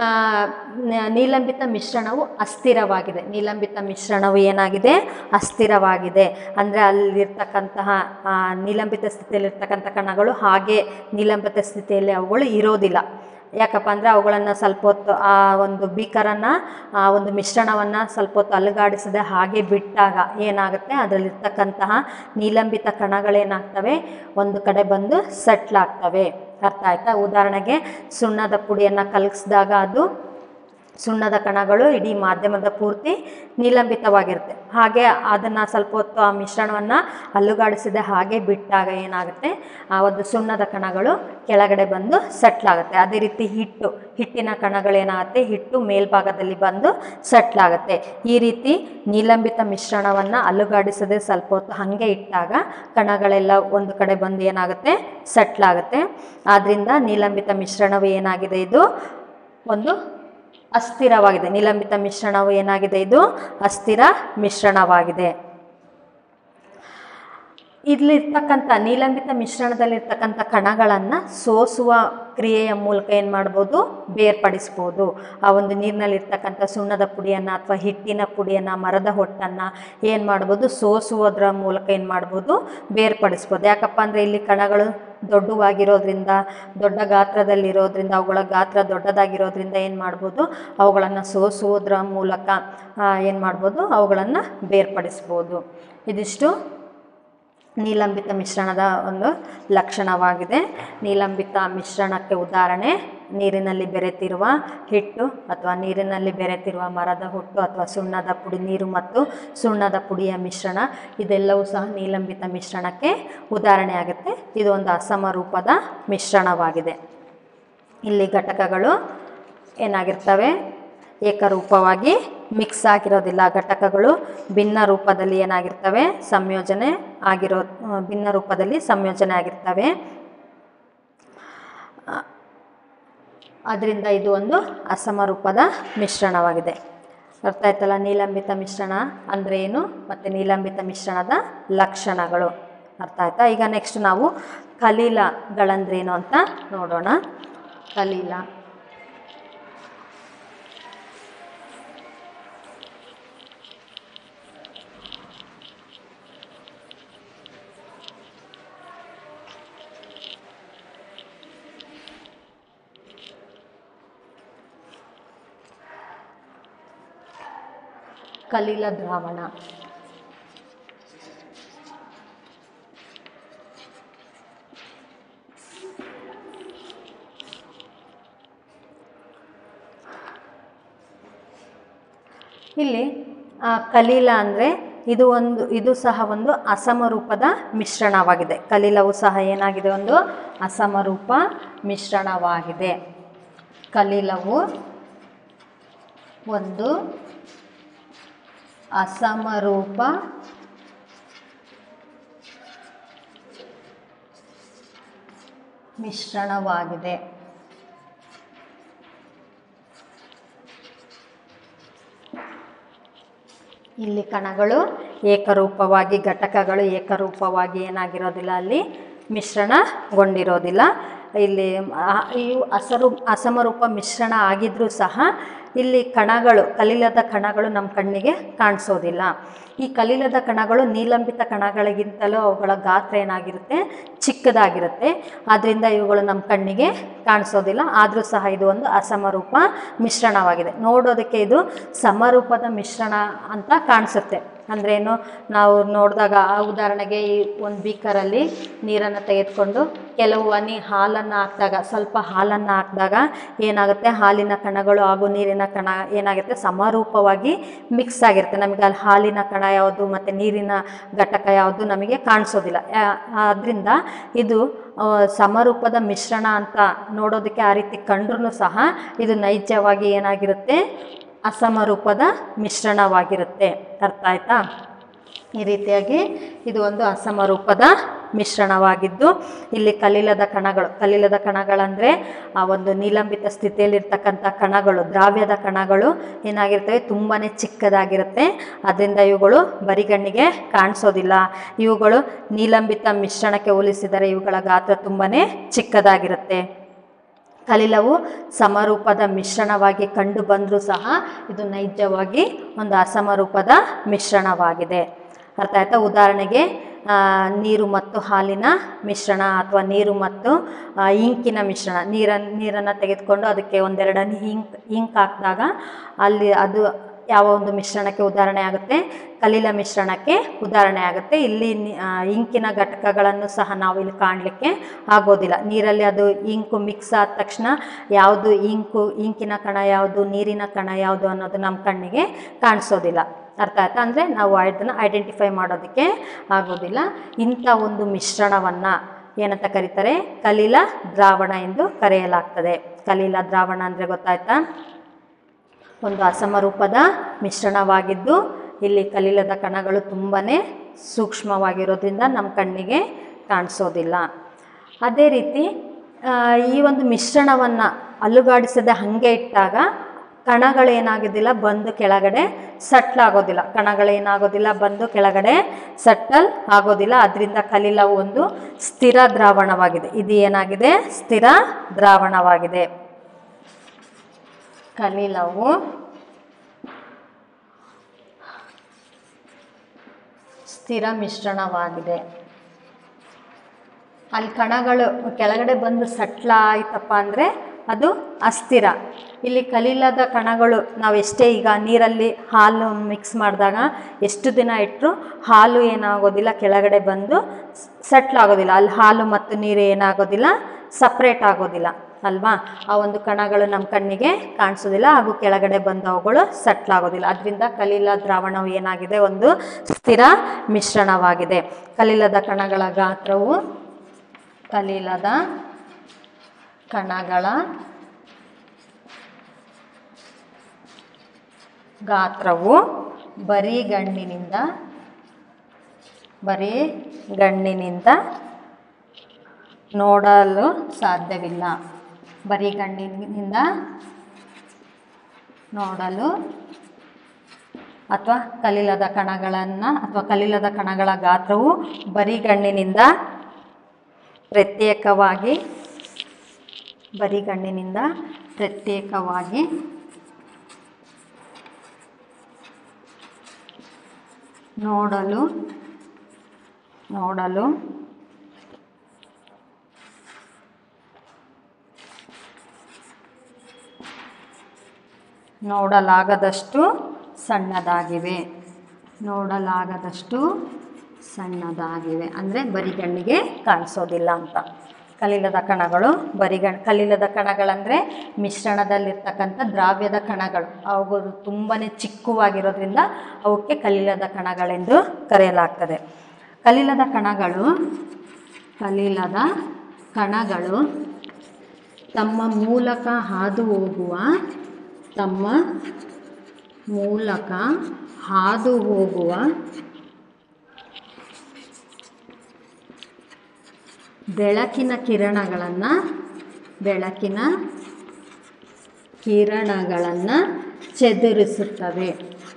ನೀಲಂಬಿತ ಮಿಶ್ರಣವು ಅಸ್ಥಿರವಾಗಿದೆ. ನೀಲಂಬಿತ ಮಿಶ್ರಣವು ಏನಾಗಿದೆ, ಅಸ್ಥಿರವಾಗಿದೆ. ಅಂದರೆ ಅಲ್ಲಿರ್ತಕ್ಕಂತಹ ನೀಲಂಬಿತ ಸ್ಥಿತಿಯಲ್ಲಿರ್ತಕ್ಕಂಥ ಕಣಗಳು ಹಾಗೆ ನೀಲಂಬಿತ ಸ್ಥಿತಿಯಲ್ಲಿ ಅವುಗಳು ಇರೋದಿಲ್ಲ. ಯಾಕಪ್ಪ ಅಂದರೆ ಅವುಗಳನ್ನು ಸ್ವಲ್ಪ ಹೊತ್ತು ಆ ಒಂದು ಬೀಕರನ್ನು, ಆ ಒಂದು ಮಿಶ್ರಣವನ್ನು ಸ್ವಲ್ಪ ಹೊತ್ತು ಅಲುಗಾಡಿಸದೆ ಹಾಗೆ ಬಿಟ್ಟಾಗ ಏನಾಗುತ್ತೆ, ಅದರಲ್ಲಿರ್ತಕ್ಕಂತಹ ನೀಲಂಬಿತ ಕಣಗಳೇನಾಗ್ತವೆ, ಒಂದು ಕಡೆ ಬಂದು ಸೆಟ್ಲಾಗ್ತವೆ. ಅರ್ಥ ಆಯ್ತಾ? ಉದಾಹರಣೆಗೆ ಸುಣ್ಣದ ಪುಡಿಯನ್ನು ಕಲಸಿದಾಗ ಅದು ಸುಣ್ಣದ ಕಣಗಳು ಇಡೀ ಮಾಧ್ಯಮದ ಪೂರ್ತಿ ನೀಲಂಬಿತವಾಗಿರುತ್ತೆ. ಹಾಗೆ ಅದನ್ನು ಸ್ವಲ್ಪ ಹೊತ್ತು ಆ ಮಿಶ್ರಣವನ್ನು ಅಲುಗಾಡಿಸದೆ ಹಾಗೆ ಬಿಟ್ಟಾಗ ಏನಾಗುತ್ತೆ, ಆ ಒಂದು ಸುಣ್ಣದ ಕಣಗಳು ಕೆಳಗಡೆ ಬಂದು ಸೆಟ್ಲಾಗುತ್ತೆ. ಅದೇ ರೀತಿ ಹಿಟ್ಟಿನ ಕಣಗಳೇನಾಗುತ್ತೆ, ಹಿಟ್ಟು ಮೇಲ್ಭಾಗದಲ್ಲಿ ಬಂದು ಸೆಟ್ಲಾಗುತ್ತೆ. ಈ ರೀತಿ ನೀಲಂಬಿತ ಮಿಶ್ರಣವನ್ನು ಅಲುಗಾಡಿಸದೆ ಸ್ವಲ್ಪ ಹೊತ್ತು ಹಾಗೆ ಇಟ್ಟಾಗ ಕಣಗಳೆಲ್ಲ ಒಂದು ಕಡೆ ಬಂದು ಏನಾಗುತ್ತೆ, ಸೆಟ್ಲಾಗುತ್ತೆ. ಆದ್ದರಿಂದ ನೀಲಂಬಿತ ಮಿಶ್ರಣವು ಏನಾಗಿದೆ, ಇದು ಒಂದು ಅಸ್ಥಿರವಾಗಿದೆ. ನೀಲಂಬಿತ ಮಿಶ್ರಣವು ಏನಾಗಿದೆ, ಇದು ಅಸ್ಥಿರ ಮಿಶ್ರಣವಾಗಿದೆ. ಇಲ್ಲಿರ್ತಕ್ಕಂಥ ನೀಲಂಬಿತ ಮಿಶ್ರಣದಲ್ಲಿರ್ತಕ್ಕಂಥ ಕಣಗಳನ್ನು ಸೋಸುವ ಕ್ರಿಯೆಯ ಮೂಲಕ ಏನು ಮಾಡ್ಬೋದು, ಬೇರ್ಪಡಿಸ್ಬೋದು. ಆ ಒಂದು ನೀರಿನಲ್ಲಿರ್ತಕ್ಕಂಥ ಸುಣ್ಣದ ಪುಡಿಯನ್ನು ಅಥವಾ ಹಿಟ್ಟಿನ ಪುಡಿಯನ್ನು, ಮರದ ಹೊಟ್ಟನ್ನು ಏನು ಮಾಡ್ಬೋದು, ಸೋಸುವುದರ ಮೂಲಕ ಏನು ಮಾಡ್ಬೋದು, ಬೇರ್ಪಡಿಸ್ಬೋದು. ಯಾಕಪ್ಪ ಅಂದರೆ ಇಲ್ಲಿ ಕಣಗಳು ದೊಡ್ಡವಾಗಿರೋದ್ರಿಂದ, ದೊಡ್ಡ ಗಾತ್ರದಲ್ಲಿರೋದ್ರಿಂದ, ಅವುಗಳ ಗಾತ್ರ ದೊಡ್ಡದಾಗಿರೋದ್ರಿಂದ ಏನು ಮಾಡ್ಬೋದು, ಅವುಗಳನ್ನು ಸೋಸುವುದರ ಮೂಲಕ ಏನು ಮಾಡ್ಬೋದು, ಅವುಗಳನ್ನು ಬೇರ್ಪಡಿಸ್ಬೋದು. ಇದಿಷ್ಟು ನೀಲಂಬಿತ ಮಿಶ್ರಣದ ಒಂದು ಲಕ್ಷಣವಾಗಿದೆ. ನೀಲಂಬಿತ ಮಿಶ್ರಣಕ್ಕೆ ಉದಾಹರಣೆ ನೀರಿನಲ್ಲಿ ಬೆರೆತಿರುವ ಹಿಟ್ಟು ಅಥವಾ ನೀರಿನಲ್ಲಿ ಬೆರೆತಿರುವ ಮರದ ಹುಟ್ಟು ಅಥವಾ ಸುಣ್ಣದ ಪುಡಿ, ನೀರು ಮತ್ತು ಸುಣ್ಣದ ಪುಡಿಯ ಮಿಶ್ರಣ, ಇದೆಲ್ಲವೂ ಸಹ ನೀಲಂಬಿತ ಮಿಶ್ರಣಕ್ಕೆ ಉದಾಹರಣೆ ಆಗುತ್ತೆ. ಇದು ಒಂದು ಅಸಮರೂಪದ ಮಿಶ್ರಣವಾಗಿದೆ. ಇಲ್ಲಿ ಘಟಕಗಳು ಏನಾಗಿರ್ತವೆ, ಏಕರೂಪವಾಗಿ ಮಿಕ್ಸ್ ಆಗಿರೋದಿಲ್ಲ. ಘಟಕಗಳು ಭಿನ್ನ ರೂಪದಲ್ಲಿ ಏನಾಗಿರ್ತವೆ, ಭಿನ್ನ ರೂಪದಲ್ಲಿ ಸಂಯೋಜನೆ ಆಗಿರ್ತವೆ. ಅದರಿಂದ ಇದು ಒಂದು ಅಸಮರೂಪದ ಮಿಶ್ರಣವಾಗಿದೆ. ಅರ್ಥ ಆಯ್ತಲ್ಲ? ನೀಲಂಬಿತ ಮಿಶ್ರಣ ಅಂದರೆ ಏನು ಮತ್ತು ನೀಲಂಬಿತ ಮಿಶ್ರಣದ ಲಕ್ಷಣಗಳು ಅರ್ಥ ಆಯ್ತಾ? ಈಗ ನೆಕ್ಸ್ಟ್ ನಾವು ಕಲೀಲಗಳಂದ್ರೇನು ಅಂತ ನೋಡೋಣ. ಕಲೀಲ ಕಲೀಲ ದ್ರಾವಣ. ಇಲ್ಲಿ ಕಲೀಲ ಅಂದರೆ ಇದು ಸಹ ಒಂದು ಅಸಮರೂಪದ ಮಿಶ್ರಣವಾಗಿದೆ. ಕಲೀಲವು ಸಹ ಏನಾಗಿದೆ, ಒಂದು ಅಸಮರೂಪ ಮಿಶ್ರಣವಾಗಿದೆ. ಕಲೀಲವು ಒಂದು ಅಸಮರೂಪ ಮಿಶ್ರಣವಾಗಿದೆ. ಇಲ್ಲಿ ಕಣಗಳು ಏಕರೂಪವಾಗಿ, ಘಟಕಗಳು ಏಕರೂಪವಾಗಿ ಏನಾಗಿರೋದಿಲ್ಲ, ಅಲ್ಲಿ ಮಿಶ್ರಣಗೊಂಡಿರೋದಿಲ್ಲ. ಇಲ್ಲಿ ಇವು ಅಸಮರೂಪ ಮಿಶ್ರಣ ಆಗಿದ್ರೂ ಸಹ ಇಲ್ಲಿ ಕಲೀಲದ ಕಣಗಳು ನಮ್ಮ ಕಣ್ಣಿಗೆ ಕಾಣಿಸೋದಿಲ್ಲ. ಈ ಕಲೀಲದ ಕಣಗಳು ನೀಲಂಬಿತ ಕಣಗಳಿಗಿಂತಲೂ ಅವುಗಳ ಗಾತ್ರ ಏನಾಗಿರುತ್ತೆ, ಚಿಕ್ಕದಾಗಿರುತ್ತೆ. ಆದ್ದರಿಂದ ಇವುಗಳು ನಮ್ಮ ಕಣ್ಣಿಗೆ ಕಾಣಿಸೋದಿಲ್ಲ. ಆದರೂ ಸಹ ಇದು ಒಂದು ಅಸಮರೂಪ ಮಿಶ್ರಣವಾಗಿದೆ. ನೋಡೋದಕ್ಕೆ ಇದು ಸಮರೂಪದ ಮಿಶ್ರಣ ಅಂತ ಕಾಣಿಸುತ್ತೆ. ಅಂದ್ರೇನು, ನಾವು ನೋಡಿದಾಗ ಉದಾಹರಣೆಗೆ ಈ ಒಂದು ಬೀಕರಲ್ಲಿ ನೀರನ್ನು ತೆಗೆದುಕೊಂಡು ಕೆಲವು ಹನಿ ಹಾಲನ್ನು ಹಾಕಿದಾಗ, ಸ್ವಲ್ಪ ಹಾಲನ್ನು ಹಾಕಿದಾಗ ಏನಾಗುತ್ತೆ, ಹಾಲಿನ ಕಣಗಳು ಹಾಗೂ ನೀರಿನ ಕಣ ಏನಾಗುತ್ತೆ, ಸಮರೂಪವಾಗಿ ಮಿಕ್ಸ್ ಆಗಿರುತ್ತೆ. ನಮಗೆ ಅಲ್ಲಿ ಹಾಲಿನ ಕಣ ಯಾವುದು ಮತ್ತು ನೀರಿನ ಘಟಕ ಯಾವುದು ನಮಗೆ ಕಾಣಿಸೋದಿಲ್ಲ. ಆದ್ದರಿಂದ ಇದು ಸಮರೂಪದ ಮಿಶ್ರಣ ಅಂತ ನೋಡೋದಕ್ಕೆ ಆ ರೀತಿ ಕಂಡ್ರೂ ಸಹ ಇದು ನೈಜವಾಗಿ ಏನಾಗಿರುತ್ತೆ, ಅಸಮರೂಪದ ಮಿಶ್ರಣವಾಗಿರುತ್ತೆ. ಅರ್ಥ ಆಯ್ತಾ? ಈ ರೀತಿಯಾಗಿ ಇದು ಒಂದು ಅಸಮರೂಪದ ಮಿಶ್ರಣವಾಗಿದ್ದು, ಇಲ್ಲಿ ಕಲೀಲದ ಕಣಗಳಂದರೆ ಆ ಒಂದು ನೀಲಂಬಿತ ಸ್ಥಿತಿಯಲ್ಲಿರ್ತಕ್ಕಂಥ ಕಣಗಳು, ದ್ರಾವ್ಯದ ಕಣಗಳು ಏನಾಗಿರ್ತವೆ, ತುಂಬಾ ಚಿಕ್ಕದಾಗಿರುತ್ತೆ. ಅದರಿಂದ ಇವುಗಳು ಬರಿಗಣ್ಣಿಗೆ ಕಾಣಿಸೋದಿಲ್ಲ. ಇವುಗಳು ನೀಲಂಬಿತ ಮಿಶ್ರಣಕ್ಕೆ ಹೋಲಿಸಿದರೆ ಇವುಗಳ ಗಾತ್ರ ತುಂಬಾ ಚಿಕ್ಕದಾಗಿರುತ್ತೆ. ಕಲೀಲವು ಸಮರೂಪದ ಮಿಶ್ರಣವಾಗಿ ಕಂಡು ಬಂದರೂ ಸಹ ಇದು ನೈಜವಾಗಿ ಒಂದು ಅಸಮರೂಪದ ಮಿಶ್ರಣವಾಗಿದೆ. ಅರ್ಥ ಆಯ್ತಾ? ಉದಾಹರಣೆಗೆ ನೀರು ಮತ್ತು ಹಾಲಿನ ಮಿಶ್ರಣ ಅಥವಾ ನೀರು ಮತ್ತು ಇಂಕಿನ ಮಿಶ್ರಣ. ನೀರನ್ನು ತೆಗೆದುಕೊಂಡು ಅದಕ್ಕೆ ಒಂದೆರಡು ಹನಿ ಇಂಕ್ ಹಾಕಿದಾಗ ಅಲ್ಲಿ ಅದು ಯಾವ ಒಂದು ಮಿಶ್ರಣಕ್ಕೆ ಉದಾಹರಣೆ ಆಗುತ್ತೆ, ಕಲೀಲ ಮಿಶ್ರಣಕ್ಕೆ ಉದಾಹರಣೆ ಆಗುತ್ತೆ. ಇಲ್ಲಿ ಇಂಕಿನ ಘಟಕಗಳನ್ನು ಸಹ ನಾವು ಇಲ್ಲಿ ಕಾಣಲಿಕ್ಕೆ ಆಗೋದಿಲ್ಲ. ನೀರಲ್ಲಿ ಅದು ಇಂಕು ಮಿಕ್ಸ್ ಆದ ತಕ್ಷಣ ಯಾವುದು ಇಂಕಿನ ಕಣ ಯಾವುದು, ನೀರಿನ ಕಣ ಯಾವುದು ಅನ್ನೋದು ನಮ್ಮ ಕಣ್ಣಿಗೆ ಕಾಣಿಸೋದಿಲ್ಲ. ಅರ್ಥ ಆಯ್ತಾ? ಅಂದರೆ ನಾವು ಅದನ್ನು ಐಡೆಂಟಿಫೈ ಮಾಡೋದಕ್ಕೆ ಆಗೋದಿಲ್ಲ. ಇಂಥ ಒಂದು ಮಿಶ್ರಣವನ್ನು ಏನಂತ ಕರೀತಾರೆ, ಕಲೀಲ ದ್ರಾವಣ ಎಂದು ಕರೆಯಲಾಗ್ತದೆ. ಕಲೀಲ ದ್ರಾವಣ ಅಂದರೆ ಗೊತ್ತಾಯ್ತಾ? ಒಂದು ಅಸಮರೂಪದ ಮಿಶ್ರಣವಾಗಿದ್ದು ಇಲ್ಲಿ ಕಲೀಲದ ಕಣಗಳು ತುಂಬಾ ಸೂಕ್ಷ್ಮವಾಗಿರೋದ್ರಿಂದ ನಮ್ಮ ಕಣ್ಣಿಗೆ ಕಾಣಿಸೋದಿಲ್ಲ. ಅದೇ ರೀತಿ ಈ ಒಂದು ಮಿಶ್ರಣವನ್ನು ಅಲುಗಾಡಿಸದೆ ಹಾಗೆ ಇಟ್ಟಾಗ ಕಣಗಳೇನಾಗೋದಿಲ್ಲ, ಬಂದು ಕೆಳಗಡೆ ಸಟ್ಲ್ ಆಗೋದಿಲ್ಲ. ಕಣಗಳೇನಾಗೋದಿಲ್ಲ, ಬಂದು ಕೆಳಗಡೆ ಸಟ್ಟಲ್ ಆಗೋದಿಲ್ಲ. ಅದರಿಂದ ಕಲೀಲವು ಒಂದು ಸ್ಥಿರ ದ್ರಾವಣವಾಗಿದೆ. ಇದು ಏನಾಗಿದೆ, ಸ್ಥಿರ ದ್ರಾವಣವಾಗಿದೆ. ಕಲೀಲವು ಸ್ಥಿರ ಮಿಶ್ರಣವಾಗಿದೆ. ಅಲ್ಲಿ ಕಣಗಳು ಕೆಳಗಡೆ ಬಂದು ಸಟ್ಲ ಆಯ್ತಪ್ಪ ಅಂದರೆ ಅದು ಅಸ್ಥಿರ. ಇಲ್ಲಿ ಕಲೀಲದ ಕಣಗಳು ನಾವು ಎಷ್ಟೇ ಈಗ ನೀರಲ್ಲಿ ಹಾಲು ಮಿಕ್ಸ್ ಮಾಡಿದಾಗ ಎಷ್ಟು ದಿನ ಇಟ್ಟರು ಹಾಲು ಏನಾಗೋದಿಲ್ಲ, ಕೆಳಗಡೆ ಬಂದು ಸಟ್ಲ್ ಆಗೋದಿಲ್ಲ. ಅಲ್ಲಿ ಹಾಲು ಮತ್ತು ನೀರು ಏನಾಗೋದಿಲ್ಲ, ಸಪ್ರೇಟ್ ಆಗೋದಿಲ್ಲ ಅಲ್ವಾ? ಆ ಒಂದು ಕಣಗಳು ನಮ್ಮ ಕಣ್ಣಿಗೆ ಕಾಣಿಸೋದಿಲ್ಲ ಹಾಗೂ ಕೆಳಗಡೆ ಬಂದವುಗಳು ಸಟ್ಲ್ ಆಗೋದಿಲ್ಲ. ಅದರಿಂದ ಕಲೀಲ ದ್ರಾವಣವು ಏನಾಗಿದೆ, ಒಂದು ಸ್ಥಿರ ಮಿಶ್ರಣವಾಗಿದೆ. ಕಲೀಲದ ಕಣಗಳ ಗಾತ್ರವು ಬರಿಗಣ್ಣಿನಿಂದ ನೋಡಲು ಸಾಧ್ಯವಿಲ್ಲ. ಬರಿಗಣ್ಣಿನಿಂದ ನೋಡಲು ಅಥವಾ ಕಲೀಲದ ಕಣಗಳ ಗಾತ್ರವು ಬರಿಗಣ್ಣಿನಿಂದ ಪ್ರತ್ಯೇಕವಾಗಿ ನೋಡಲು ನೋಡಲಾಗದಷ್ಟು ಸಣ್ಣದಾಗಿವೆ ಅಂದರೆ ಬರಿಗಣ್ಣಿಗೆ ಕಾಣಿಸೋದಿಲ್ಲ ಅಂತ. ಕಲಿಲದ ಕಣಗಳು ಕಲಿಲದ ಕಣಗಳಂದರೆ ಮಿಶ್ರಣದಲ್ಲಿರ್ತಕ್ಕಂಥ ದ್ರಾವ್ಯದ ಕಣಗಳು. ಅವುಗಳು ತುಂಬಾ ಚಿಕ್ಕವಾಗಿರೋದ್ರಿಂದ ಅವಕ್ಕೆ ಕಲಿಲದ ಕಣಗಳೆಂದು ಕರೆಯಲಾಗ್ತದೆ. ಕಲಿಲದ ಕಣಗಳು ತಮ್ಮ ಮೂಲಕ ಹಾದು ಹೋಗುವ ಬೆಳಕಿನ ಕಿರಣಗಳನ್ನು ಚದುರಿಸುತ್ತವೆ.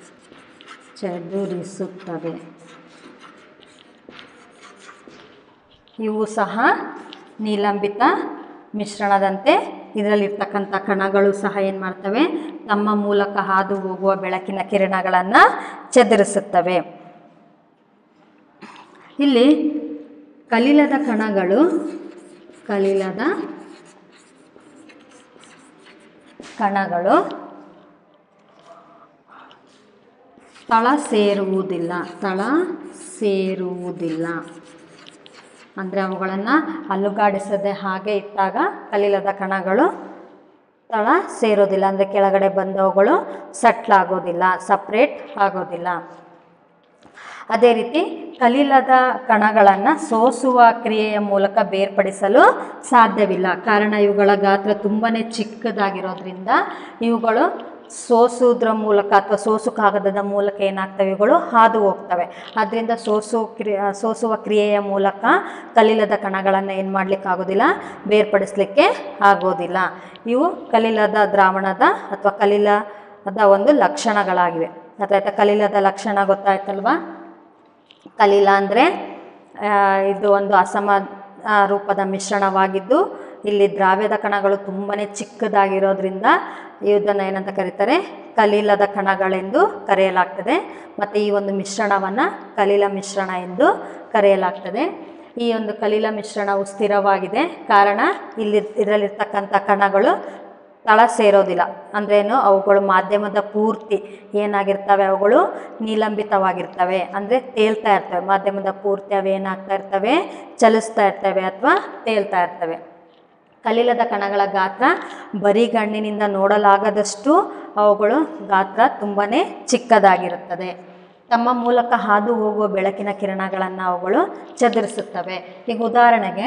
ಇವು ಸಹ ನಿಲಂಬಿತ ಮಿಶ್ರಣದಂತೆ ಇದರಲ್ಲಿರ್ತಕ್ಕಂಥ ಕಣಗಳು ಸಹ ಏನು ಮಾಡ್ತವೆ, ತಮ್ಮ ಮೂಲಕ ಹಾದು ಹೋಗುವ ಬೆಳಕಿನ ಕಿರಣಗಳನ್ನು ಚದುರಿಸುತ್ತವೆ. ಇಲ್ಲಿ ಕಲಿಲದ ಕಣಗಳು ತಳ ಸೇರುವುದಿಲ್ಲ. ಅಂದರೆ ಅವುಗಳನ್ನು ಅಲುಗಾಡಿಸದೆ ಹಾಗೆ ಇಟ್ಟಾಗ ಕಲಿಲದ ಕಣಗಳು ತಳ ಸೇರೋದಿಲ್ಲ. ಅಂದರೆ ಕೆಳಗಡೆ ಬಂದವುಗಳು ಸಟ್ಲಾಗೋದಿಲ್ಲ, ಸಪ್ರೇಟ್ ಆಗೋದಿಲ್ಲ. ಅದೇ ರೀತಿ ಕಲಿಲದ ಕಣಗಳನ್ನು ಸೋಸುವ ಕ್ರಿಯೆಯ ಮೂಲಕ ಬೇರ್ಪಡಿಸಲು ಸಾಧ್ಯವಿಲ್ಲ. ಕಾರಣ ಇವುಗಳ ಗಾತ್ರ ತುಂಬಾ ಚಿಕ್ಕದಾಗಿರೋದ್ರಿಂದ ಇವುಗಳು ಸೋಸುವುದರ ಮೂಲಕ ಅಥವಾ ಸೋಸು ಕಾಗದದ ಮೂಲಕ ಏನಾಗ್ತವೆ, ಇವುಗಳು ಹಾದು ಹೋಗ್ತವೆ. ಆದ್ದರಿಂದ ಸೋಸುವ ಕ್ರಿಯೆಯ ಮೂಲಕ ಕಲಿಲದ ಕಣಗಳನ್ನು ಏನು ಮಾಡಲಿಕ್ಕಾಗೋದಿಲ್ಲ, ಬೇರ್ಪಡಿಸಲಿಕ್ಕೆ ಆಗೋದಿಲ್ಲ. ಇವು ಕಲಿಲದ ದ್ರಾವಣದ ಅಥವಾ ಕಲಿಲದ ಒಂದು ಲಕ್ಷಣಗಳಾಗಿವೆ. ಅಥವಾ ಕಲಿಲದ ಲಕ್ಷಣ ಗೊತ್ತಾಯ್ತಲ್ವಾ? ಕಲಿಲ ಅಂದರೆ ಇದು ಒಂದು ಅಸಮ ರೂಪದ ಮಿಶ್ರಣವಾಗಿದ್ದು ಇಲ್ಲಿ ದ್ರಾವ್ಯದ ಕಣಗಳು ತುಂಬಾ ಚಿಕ್ಕದಾಗಿರೋದ್ರಿಂದ ಇದನ್ನು ಏನಂತ ಕರೀತಾರೆ, ಕಲಿಲದ ಕಣಗಳೆಂದು ಕರೆಯಲಾಗ್ತದೆ. ಮತ್ತು ಈ ಒಂದು ಮಿಶ್ರಣವನ್ನು ಕಲಿಲ ಮಿಶ್ರಣ ಎಂದು ಕರೆಯಲಾಗ್ತದೆ. ಈ ಒಂದು ಕಲಿಲ ಮಿಶ್ರಣವು ಸ್ಥಿರವಾಗಿದೆ. ಕಾರಣ ಇದರಲ್ಲಿರ್ತಕ್ಕಂಥ ಕಣಗಳು ತಳ ಸೇರೋದಿಲ್ಲ. ಅಂದ್ರೇನು, ಅವುಗಳು ಮಾಧ್ಯಮದ ಪೂರ್ತಿ ಏನಾಗಿರ್ತವೆ, ಅವುಗಳು ನಿಲಂಬಿತವಾಗಿರ್ತವೆ. ಅಂದರೆ ತೇಲ್ತಾ ಇರ್ತವೆ. ಮಾಧ್ಯಮದ ಪೂರ್ತಿ ಅವು ಏನಾಗ್ತಾ ಇರ್ತವೆ, ಚಲಿಸ್ತಾ ಇರ್ತವೆ ಅಥವಾ ತೇಲ್ತಾ ಇರ್ತವೆ. ಕಲಿಲದ ಕಣಗಳ ಗಾತ್ರ ಬರಿಗಣ್ಣಿನಿಂದ ನೋಡಲಾಗದಷ್ಟು ಅವುಗಳು ಗಾತ್ರ ತುಂಬಾ ಚಿಕ್ಕದಾಗಿರುತ್ತದೆ. ತಮ್ಮ ಮೂಲಕ ಹಾದು ಹೋಗುವ ಬೆಳಕಿನ ಕಿರಣಗಳನ್ನು ಅವುಗಳು ಚದುರಿಸುತ್ತವೆ. ಈಗ ಉದಾಹರಣೆಗೆ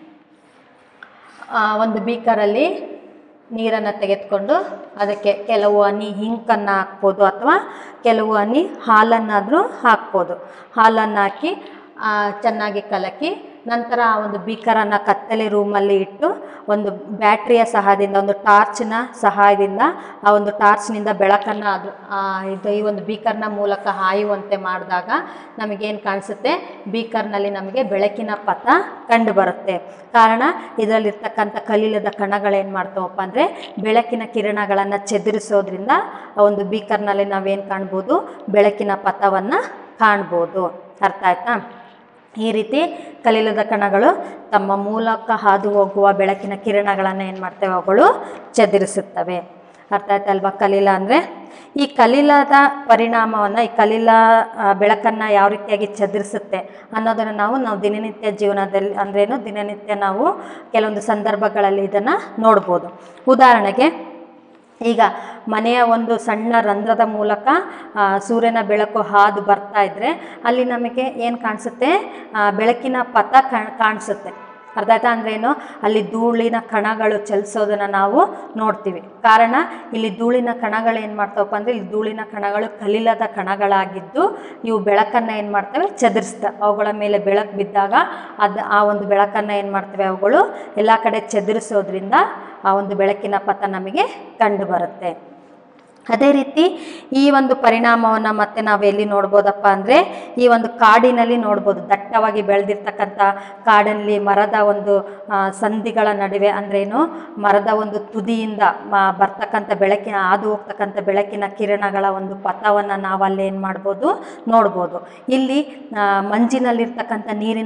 ಒಂದು ಬೀಕರಲ್ಲಿ ನೀರನ್ನು ತೆಗೆದುಕೊಂಡು ಅದಕ್ಕೆ ಕೆಲವು ಹನಿ ಇಂಕನ್ನು ಹಾಕ್ಬೋದು ಅಥವಾ ಕೆಲವು ಹನಿ ಹಾಲನ್ನಾದರೂ ಹಾಕ್ಬೋದು. ಹಾಲನ್ನು ಹಾಕಿ ಚೆನ್ನಾಗಿ ಕಲಕಿ ನಂತರ ಆ ಒಂದು ಬೀಕರನ್ನು ಕತ್ತಲೆ ರೂಮಲ್ಲಿ ಇಟ್ಟು ಒಂದು ಬ್ಯಾಟ್ರಿಯ ಸಹಾಯದಿಂದ, ಒಂದು ಟಾರ್ಚಿನ ಸಹಾಯದಿಂದ ಆ ಒಂದು ಟಾರ್ಚ್ನಿಂದ ಬೆಳಕನ್ನು ಈ ಒಂದು ಬೀಕರ್ನ ಮೂಲಕ ಹಾಯುವಂತೆ ಮಾಡಿದಾಗ ನಮಗೇನು ಕಾಣಿಸುತ್ತೆ, ಬೀಕರ್ನಲ್ಲಿ ನಮಗೆ ಬೆಳಕಿನ ಪಥ ಕಂಡು ಬರುತ್ತೆ. ಕಾರಣ ಇದರಲ್ಲಿರ್ತಕ್ಕಂಥ ಕಲಿಲದ ಕಣಗಳೇನು ಮಾಡ್ತಾವಪ್ಪ ಅಂದರೆ ಬೆಳಕಿನ ಕಿರಣಗಳನ್ನು ಚದುರಿಸೋದ್ರಿಂದ ಆ ಒಂದು ಬೀಕರ್ನಲ್ಲಿ ನಾವೇನು ಕಾಣ್ಬೋದು, ಬೆಳಕಿನ ಪಥವನ್ನು ಕಾಣ್ಬೋದು. ಅರ್ಥ ಆಯ್ತಾ? ಈ ರೀತಿ ಕಲಿಲದ ಕಣಗಳು ತಮ್ಮ ಮೂಲಕ ಹಾದು ಹೋಗುವ ಬೆಳಕಿನ ಕಿರಣಗಳನ್ನು ಏನು ಮಾಡ್ತವೆ, ಅವುಗಳು ಚದುರಿಸುತ್ತವೆ. ಅರ್ಥ ಆಯ್ತಲ್ವಾ? ಕಲಿಲ ಅಂದರೆ ಈ ಕಲಿಲದ ಪರಿಣಾಮವನ್ನು, ಈ ಕಲಿಲ ಬೆಳಕನ್ನು ಯಾವ ರೀತಿಯಾಗಿ ಚದುರಿಸುತ್ತೆ ಅನ್ನೋದನ್ನು ನಾವು ದಿನನಿತ್ಯ ಜೀವನದಲ್ಲಿ ಅಂದ್ರೇನು, ದಿನನಿತ್ಯ ನಾವು ಕೆಲವೊಂದು ಸಂದರ್ಭಗಳಲ್ಲಿ ಇದನ್ನು ನೋಡ್ಬೋದು. ಉದಾಹರಣೆಗೆ ಈಗ ಮನೆಯ ಒಂದು ಸಣ್ಣ ರಂಧ್ರದ ಮೂಲಕ ಸೂರ್ಯನ ಬೆಳಕು ಹಾದು ಬರ್ತಾ ಇದ್ದರೆ ಅಲ್ಲಿ ನಮಗೆ ಏನು ಕಾಣಿಸುತ್ತೆ, ಬೆಳಕಿನ ಪಥ ಕಾಣಿಸುತ್ತೆ. ಅರ್ಥ ಆಯ್ತಾ? ಅಂದ್ರೇನು, ಅಲ್ಲಿ ಧೂಳಿನ ಕಣಗಳು ಚಲಿಸೋದನ್ನು ನಾವು ನೋಡ್ತೀವಿ. ಕಾರಣ ಇಲ್ಲಿ ಧೂಳಿನ ಕಣಗಳು ಏನು ಮಾಡ್ತಾವಪ್ಪ ಅಂದರೆ, ಇಲ್ಲಿ ಧೂಳಿನ ಕಣಗಳು ಕಲಿಲದ ಕಣಗಳಾಗಿದ್ದು ಇವು ಬೆಳಕನ್ನು ಏನು ಮಾಡ್ತವೆ, ಚದುರಿಸ್ತವೆ. ಅವುಗಳ ಮೇಲೆ ಬೆಳಕು ಬಿದ್ದಾಗ ಆ ಒಂದು ಬೆಳಕನ್ನು ಏನು ಮಾಡ್ತವೆ, ಅವುಗಳು ಎಲ್ಲ ಕಡೆ ಚದುರಿಸೋದ್ರಿಂದ ಆ ಒಂದು ಬೆಳಕಿನ ಪಥ ನಮಗೆ ಕಂಡು ಬರುತ್ತೆ. ಅದೇ ರೀತಿ ಈ ಒಂದು ಪರಿಣಾಮವನ್ನು ಮತ್ತೆ ನಾವು ಎಲ್ಲಿ ನೋಡ್ಬೋದಪ್ಪ ಅಂದರೆ, ಈ ಒಂದು ಕಾಡಿನಲ್ಲಿ ನೋಡ್ಬೋದು. ದಟ್ಟವಾಗಿ ಬೆಳೆದಿರ್ತಕ್ಕಂಥ ಕಾಡಲ್ಲಿ ಮರದ ಒಂದು ಸಂಧಿಗಳ ನಡುವೆ, ಅಂದ್ರೇನು, ಮರದ ಒಂದು ತುದಿಯಿಂದ ಬರ್ತಕ್ಕಂಥ ಹಾದು ಹೋಗ್ತಕ್ಕಂಥ ಬೆಳಕಿನ ಕಿರಣಗಳ ಒಂದು ಪಥವನ್ನು ನಾವಲ್ಲಿ ಏನು ಮಾಡ್ಬೋದು, ನೋಡ್ಬೋದು. ಇಲ್ಲಿ ಮಂಜಿನಲ್ಲಿರ್ತಕ್ಕಂಥ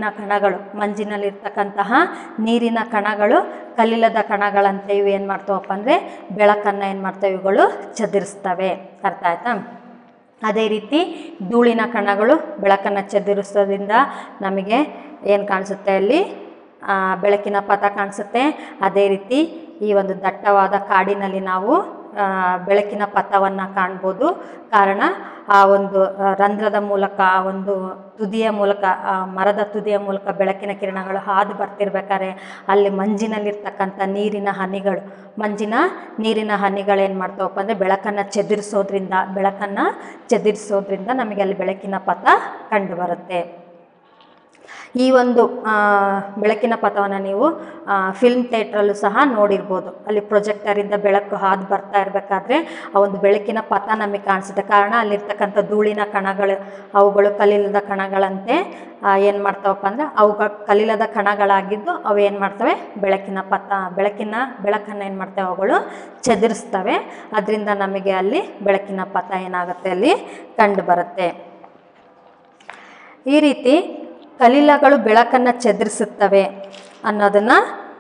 ನೀರಿನ ಕಣಗಳು ಕಲಿಲದ ಕಣಗಳಂತೆ ಇವು ಏನು ಮಾಡ್ತಾವಪ್ಪ ಅಂದರೆ ಬೆಳಕನ್ನು ಏನು ಮಾಡ್ತವೆ, ಇವುಗಳು ಚದುರಿಸ್ತವೆ. ಅರ್ಥ ಆಯ್ತಾ? ಅದೇ ರೀತಿ ಧೂಳಿನ ಕಣಗಳು ಬೆಳಕನ್ನು ಚದುರಿಸೋದ್ರಿಂದ ನಮಗೆ ಏನು ಕಾಣಿಸುತ್ತೆ, ಅಲ್ಲಿ ಬೆಳಕಿನ ಪಥ ಕಾಣಿಸುತ್ತೆ. ಅದೇ ರೀತಿ ಈ ಒಂದು ದಟ್ಟವಾದ ಕಾಡಿನಲ್ಲಿ ನಾವು ಬೆಳಕಿನ ಪಥವನ್ನು ಕಾಣ್ಬೋದು. ಕಾರಣ ಆ ಒಂದು ರಂಧ್ರದ ಮೂಲಕ, ಆ ಒಂದು ತುದಿಯ ಮೂಲಕ, ಮರದ ತುದಿಯ ಮೂಲಕ ಬೆಳಕಿನ ಕಿರಣಗಳು ಹಾದು ಬರ್ತಿರ್ಬೇಕಾದ್ರೆ ಅಲ್ಲಿ ಮಂಜಿನಲ್ಲಿರ್ತಕ್ಕಂಥ ನೀರಿನ ಹನಿಗಳು ಏನು ಮಾಡ್ತಾವಪ್ಪ ಅಂದರೆ ಬೆಳಕನ್ನು ಚದುರಿಸೋದ್ರಿಂದ ನಮಗೆ ಅಲ್ಲಿ ಬೆಳಕಿನ ಪಥ ಕಂಡು ಬರುತ್ತೆ. ಈ ಒಂದು ಬೆಳಕಿನ ಪಥವನ್ನು ನೀವು ಫಿಲ್ಮ್ ಥಿಯೇಟ್ರಲ್ಲೂ ಸಹ ನೋಡಿರ್ಬೋದು. ಅಲ್ಲಿ ಪ್ರೊಜೆಕ್ಟರಿಂದ ಬೆಳಕು ಹಾದು ಬರ್ತಾ ಇರಬೇಕಾದ್ರೆ ಆ ಒಂದು ಬೆಳಕಿನ ಪಥ ನಮಗೆ ಕಾಣಿಸುತ್ತೆ. ಕಾರಣ ಅಲ್ಲಿರ್ತಕ್ಕಂಥ ಧೂಳಿನ ಕಣಗಳು, ಅವುಗಳು ಕಲ್ಲಿಲದ ಕಣಗಳಂತೆ ಏನು ಮಾಡ್ತಾವಪ್ಪ ಅಂದರೆ ಅವುಗಳು ಕಲ್ಲಿಲದ ಕಣಗಳಾಗಿದ್ದು ಅವು ಏನು ಮಾಡ್ತವೆ, ಬೆಳಕನ್ನು ಏನು ಮಾಡ್ತವೆ, ಅವುಗಳು ಚದುರಿಸ್ತವೆ. ಅದರಿಂದ ನಮಗೆ ಅಲ್ಲಿ ಬೆಳಕಿನ ಪಥ ಏನಾಗುತ್ತೆ, ಅಲ್ಲಿ ಕಂಡು ಬರುತ್ತೆ. ಈ ರೀತಿ ಕಲಿಲಗಳು ಬೆಳಕನ್ನು ಚದುರಿಸುತ್ತವೆ ಅನ್ನೋದನ್ನು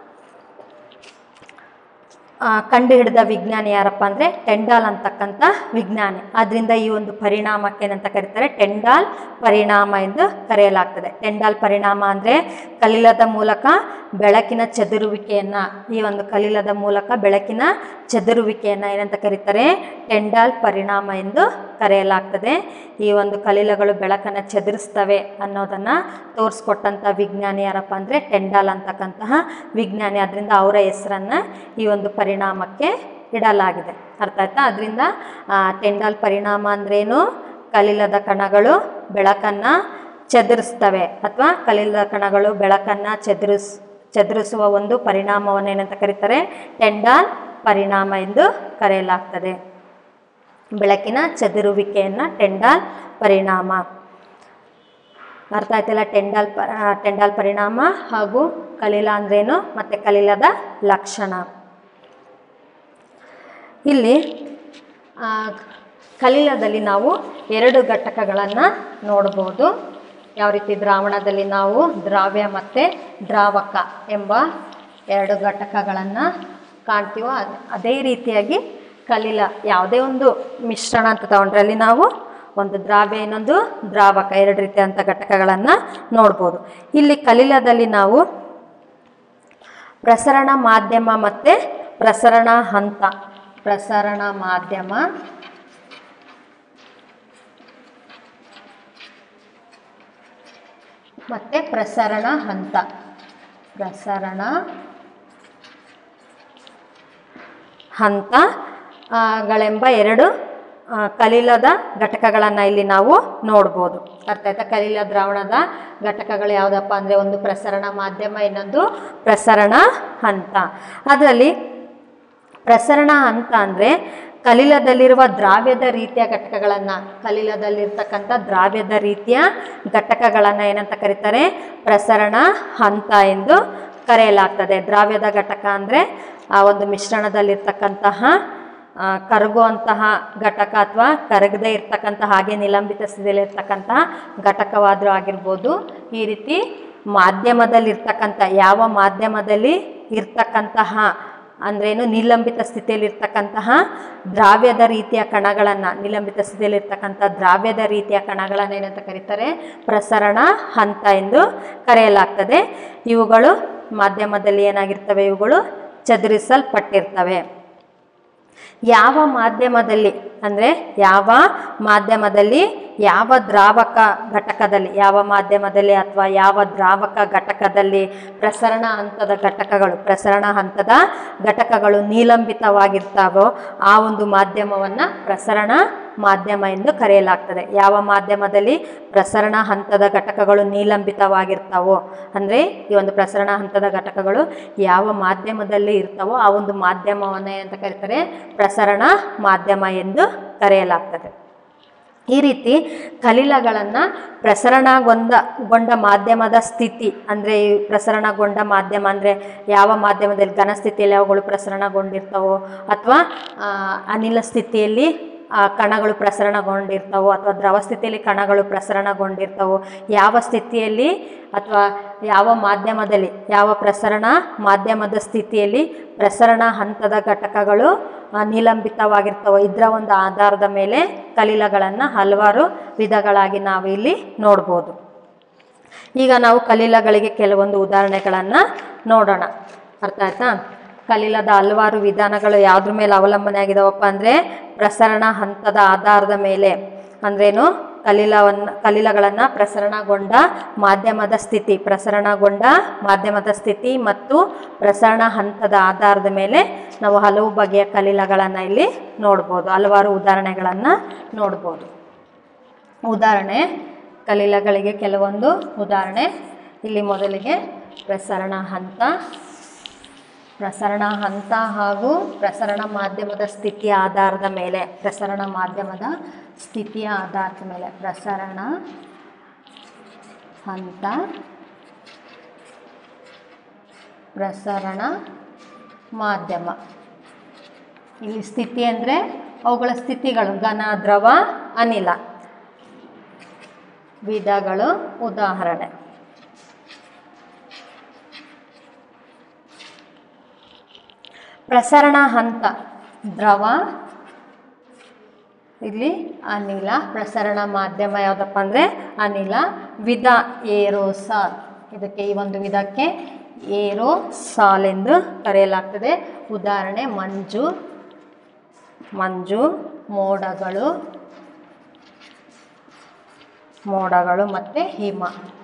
ಕಂಡುಹಿಡಿದ ವಿಜ್ಞಾನಿ ಯಾರಪ್ಪ ಅಂದರೆ ಟೆಂಡಾಲ್ ಅಂತಕ್ಕಂಥ ವಿಜ್ಞಾನಿ. ಆದ್ದರಿಂದ ಈ ಒಂದು ಪರಿಣಾಮಕ್ಕೆ ಏನಂತ ಕರೀತಾರೆ, ಟೆಂಡಾಲ್ ಪರಿಣಾಮ ಎಂದು ಕರೆಯಲಾಗ್ತದೆ. ಟೆಂಡಾಲ್ ಪರಿಣಾಮ ಅಂದರೆ ಕಲಿಲದ ಮೂಲಕ ಬೆಳಕಿನ ಚದುರುವಿಕೆಯನ್ನು, ಈ ಒಂದು ಕಲಿಲದ ಮೂಲಕ ಬೆಳಕಿನ ಚದುರುವಿಕೆಯನ್ನು ಏನಂತ ಕರೀತಾರೆ, ಟೆಂಡಾಲ್ ಪರಿಣಾಮ ಎಂದು ಕರೆಯಲಾಗ್ತದೆ. ಈ ಒಂದು ಕಲಿಲಗಳು ಬೆಳಕನ್ನು ಚದುರಿಸ್ತವೆ ಅನ್ನೋದನ್ನು ತೋರಿಸ್ಕೊಟ್ಟಂಥ ವಿಜ್ಞಾನಿ ಯಾರಪ್ಪ ಅಂದರೆ ಟೆಂಡಾಲ್ ಅಂತಕ್ಕಂತಹ ವಿಜ್ಞಾನಿ. ಅದರಿಂದ ಅವರ ಹೆಸರನ್ನು ಈ ಒಂದು ಪರಿಣಾಮಕ್ಕೆ ಇಡಲಾಗಿದೆ. ಅರ್ಥ ಆಯ್ತಾ? ಅದರಿಂದ ಟೆಂಡಾಲ್ ಪರಿಣಾಮ ಅಂದ್ರೇನು, ಕಲಿಲದ ಕಣಗಳು ಬೆಳಕನ್ನು ಚದುರಿಸ್ತವೆ ಅಥವಾ ಕಲಿಲದ ಕಣಗಳು ಬೆಳಕನ್ನು ಚದುರಿಸುವ ಒಂದು ಪರಿಣಾಮವನ್ನು ಏನಂತ ಕರೀತಾರೆ, ಟೆಂಡಾಲ್ ಪರಿಣಾಮ ಎಂದು ಕರೆಯಲಾಗ್ತದೆ. ಬೆಳಕಿನ ಚದುರುವಿಕೆಯನ್ನು ಟೆಂಡಾಲ್ ಪರಿಣಾಮ. ಅರ್ಥ ಆಯ್ತಲ್ಲ? ಟೆಂಡಾಲ್ ಪರಿಣಾಮ ಹಾಗೂ ಕಲಿಲ ಅಂದ್ರೇನು ಮತ್ತು ಕಲಿಲದ ಲಕ್ಷಣ. ಇಲ್ಲಿ ಕಲಿಲದಲ್ಲಿ ನಾವು 2 ಘಟಕಗಳನ್ನು ನೋಡ್ಬೋದು. ಯಾವ ರೀತಿ ದ್ರಾವಣದಲ್ಲಿ ನಾವು ದ್ರಾವ್ಯ ಮತ್ತು ದ್ರಾವಕ ಎಂಬ 2 ಘಟಕಗಳನ್ನು ಕಾಣ್ತೀವೋ ಅದೇ ರೀತಿಯಾಗಿ ಕಲಿಲ ಯಾವುದೇ ಒಂದು ಮಿಶ್ರಣ ಅಂತ ತಗೊಂಡ್ರೆ ಅಲ್ಲಿ ನಾವು ಒಂದು ದ್ರಾವ್ಯ, ಇನ್ನೊಂದು ದ್ರಾವಕ, 2 ರೀತಿಯಾದಂಥ ಘಟಕಗಳನ್ನು ನೋಡ್ಬೋದು. ಇಲ್ಲಿ ಕಲಿಲದಲ್ಲಿ ನಾವು ಪ್ರಸರಣ ಮಾಧ್ಯಮ ಮತ್ತು ಪ್ರಸರಣ ಹಂತ, ಪ್ರಸರಣ ಮಾಧ್ಯಮ ಮತ್ತು ಪ್ರಸರಣ ಹಂತ, ಹಂತಗಳೆಂಬ 2 ಕಲಿಲದ ಘಟಕಗಳನ್ನು ಇಲ್ಲಿ ನಾವು ನೋಡ್ಬೋದು. ಅರ್ಥ ಆಯ್ತಾ? ಕಲಿಲ ದ್ರಾವಣದ ಘಟಕಗಳು ಯಾವುದಪ್ಪ ಅಂದರೆ ಒಂದು ಪ್ರಸರಣ ಮಾಧ್ಯಮ, ಇನ್ನೊಂದು ಪ್ರಸರಣ ಹಂತ. ಅದರಲ್ಲಿ ಪ್ರಸರಣ ಹಂತ ಅಂದರೆ ಕಲಿಲದಲ್ಲಿರುವ ದ್ರಾವ್ಯದ ರೀತಿಯ ಘಟಕಗಳನ್ನು, ಕಲಿಲದಲ್ಲಿರ್ತಕ್ಕಂಥ ದ್ರಾವ್ಯದ ರೀತಿಯ ಘಟಕಗಳನ್ನು ಏನಂತ ಕರೀತಾರೆ, ಪ್ರಸರಣ ಹಂತ ಎಂದು ಕರೆಯಲಾಗ್ತದೆ. ದ್ರಾವ್ಯದ ಘಟಕ ಅಂದರೆ ಆ ಒಂದು ಮಿಶ್ರಣದಲ್ಲಿರ್ತಕ್ಕಂತಹ ಕರಗುವಂತಹ ಘಟಕ ಅಥವಾ ಕರಗದೇ ಇರ್ತಕ್ಕಂತಹ ಹಾಗೆ ನಿಲಂಬಿತ ಸ್ಥಿತಿಯಲ್ಲಿರ್ತಕ್ಕಂತಹ ಘಟಕವಾದರೂ ಆಗಿರ್ಬೋದು. ಈ ರೀತಿ ಮಾಧ್ಯಮದಲ್ಲಿರ್ತಕ್ಕಂಥ, ಯಾವ ಮಾಧ್ಯಮದಲ್ಲಿ ಇರ್ತಕ್ಕಂತಹ ಅಂದ್ರೇನು, ನಿಲಂಬಿತ ಸ್ಥಿತಿಯಲ್ಲಿರ್ತಕ್ಕಂತಹ ದ್ರಾವ್ಯದ ರೀತಿಯ ಕಣಗಳನ್ನು, ನಿಲಂಬಿತ ಸ್ಥಿತಿಯಲ್ಲಿರ್ತಕ್ಕಂಥ ದ್ರಾವ್ಯದ ರೀತಿಯ ಕಣಗಳನ್ನು ಏನಂತ ಕರೀತಾರೆ, ಪ್ರಸರಣ ಹಂತ ಎಂದು ಕರೆಯಲಾಗ್ತದೆ. ಇವುಗಳು ಮಾಧ್ಯಮದಲ್ಲಿ ಏನಾಗಿರ್ತವೆ, ಇವುಗಳು ಚದುರಿಸಲ್ಪಟ್ಟಿರ್ತವೆ. ಯಾವ ಮಾಧ್ಯಮದಲ್ಲಿ ಅಂದರೆ ಯಾವ ದ್ರಾವಕ ಘಟಕದಲ್ಲಿ, ಯಾವ ಮಾಧ್ಯಮದಲ್ಲಿ ಅಥವಾ ಯಾವ ದ್ರಾವಕ ಘಟಕದಲ್ಲಿ ಪ್ರಸರಣ ಹಂತದ ಘಟಕಗಳು ನಿಲಂಬಿತವಾಗಿರ್ತಾವೋ ಆ ಒಂದು ಮಾಧ್ಯಮವನ್ನು ಪ್ರಸರಣ ಮಾಧ್ಯಮ ಎಂದು ಕರೆಯಲಾಗ್ತದೆ. ಯಾವ ಮಾಧ್ಯಮದಲ್ಲಿ ಪ್ರಸರಣ ಹಂತದ ಘಟಕಗಳು ನಿಲಂಬಿತವಾಗಿರ್ತಾವೋ ಅಂದರೆ ಈ ಒಂದು ಪ್ರಸರಣ ಹಂತದ ಘಟಕಗಳು ಯಾವ ಮಾಧ್ಯಮದಲ್ಲಿ ಇರ್ತಾವೋ ಆ ಒಂದು ಮಾಧ್ಯಮವನ್ನು ಏನಂತ ಕರೀತಾರೆ, ಪ್ರಸರಣ ಮಾಧ್ಯಮ ಎಂದು ಕರೆಯಲಾಗ್ತದೆ. ಈ ರೀತಿ ಕಲಿಲಗಳನ್ನು ಪ್ರಸರಣಗೊಂಡ ಮಾಧ್ಯಮದ ಸ್ಥಿತಿ ಅಂದರೆ, ಪ್ರಸರಣಗೊಂಡ ಮಾಧ್ಯಮ ಅಂದರೆ ಯಾವ ಮಾಧ್ಯಮದಲ್ಲಿ ಘನಸ್ಥಿತಿಯಲ್ಲಿ ಅವುಗಳು ಪ್ರಸರಣಗೊಂಡಿರ್ತಾವೋ ಅಥವಾ ಅನಿಲ ಸ್ಥಿತಿಯಲ್ಲಿ ಕಣಗಳು ಪ್ರಸರಣಗೊಂಡಿರ್ತಾವೋ ಅಥವಾ ದ್ರವ ಸ್ಥಿತಿಯಲ್ಲಿ ಕಣಗಳು ಪ್ರಸರಣಗೊಂಡಿರ್ತಾವೋ, ಯಾವ ಸ್ಥಿತಿಯಲ್ಲಿ ಅಥವಾ ಯಾವ ಮಾಧ್ಯಮದಲ್ಲಿ, ಯಾವ ಪ್ರಸರಣ ಮಾಧ್ಯಮದ ಸ್ಥಿತಿಯಲ್ಲಿ ಪ್ರಸರಣ ಹಂತದ ಘಟಕಗಳು ನಿಲಂಬಿತವಾಗಿರ್ತಾವೋ ಇದರ ಒಂದು ಆಧಾರದ ಮೇಲೆ ಕಲಿಲಗಳನ್ನು ಹಲವಾರು ವಿಧಗಳಾಗಿ ನಾವು ಇಲ್ಲಿ ನೋಡ್ಬೋದು. ಈಗ ನಾವು ಕಲೀಲಗಳಿಗೆ ಕೆಲವೊಂದು ಉದಾಹರಣೆಗಳನ್ನು ನೋಡೋಣ. ಅರ್ಥ ಆಯ್ತಾ? ಕಲೀಲದ ಹಲವಾರು ವಿಧಾನಗಳು ಯಾವುದ್ರ ಮೇಲೆ ಅವಲಂಬನೆ ಆಗಿದಾವಪ್ಪ ಅಂದರೆ ಪ್ರಸರಣ ಹಂತದ ಆಧಾರದ ಮೇಲೆ. ಅಂದ್ರೇನು? ಕಲೀಲಗಳನ್ನು ಪ್ರಸರಣಗೊಂಡ ಮಾಧ್ಯಮದ ಸ್ಥಿತಿ ಮತ್ತು ಪ್ರಸರಣ ಹಂತದ ಆಧಾರದ ಮೇಲೆ ನಾವು ಹಲವು ಬಗೆಯ ಕಲೀಲಗಳನ್ನು ಇಲ್ಲಿ ನೋಡ್ಬೋದು. ಹಲವಾರು ಉದಾಹರಣೆಗಳನ್ನು ನೋಡ್ಬೋದು. ಉದಾಹರಣೆ, ಕಲೀಲಗಳಿಗೆ ಕೆಲವೊಂದು ಉದಾಹರಣೆ. ಇಲ್ಲಿ ಮೊದಲಿಗೆ ಪ್ರಸರಣ ಹಂತ ಹಾಗೂ ಪ್ರಸರಣ ಮಾಧ್ಯಮದ ಸ್ಥಿತಿಯ ಆಧಾರದ ಮೇಲೆ. ಪ್ರಸರಣ ಹಂತ, ಪ್ರಸರಣ ಮಾಧ್ಯಮ. ಇಲ್ಲಿ ಸ್ಥಿತಿ ಅಂದರೆ ಅವುಗಳ ಸ್ಥಿತಿಗಳು ಘನ, ದ್ರವ, ಅನಿಲ. ವಿಧಗಳು ಉದಾಹರಣೆ. ಪ್ರಸರಣ ಹಂತ ದ್ರವ, ಇಲ್ಲಿ ಅನಿಲ. ಪ್ರಸರಣ ಮಾಧ್ಯಮ ಯಾವುದಪ್ಪ ಅಂದರೆ ಅನಿಲ. ವಿಧ ಏರೋಸಾಲ್. ಇದಕ್ಕೆ ಈ ಒಂದು ವಿಧಕ್ಕೆ ಏರೋಸಾಲ್ ಎಂದು ಕರೆಯಲಾಗ್ತದೆ. ಉದಾಹರಣೆ ಮಂಜು, ಮೋಡಗಳು ಮತ್ತು ಹಿಮ.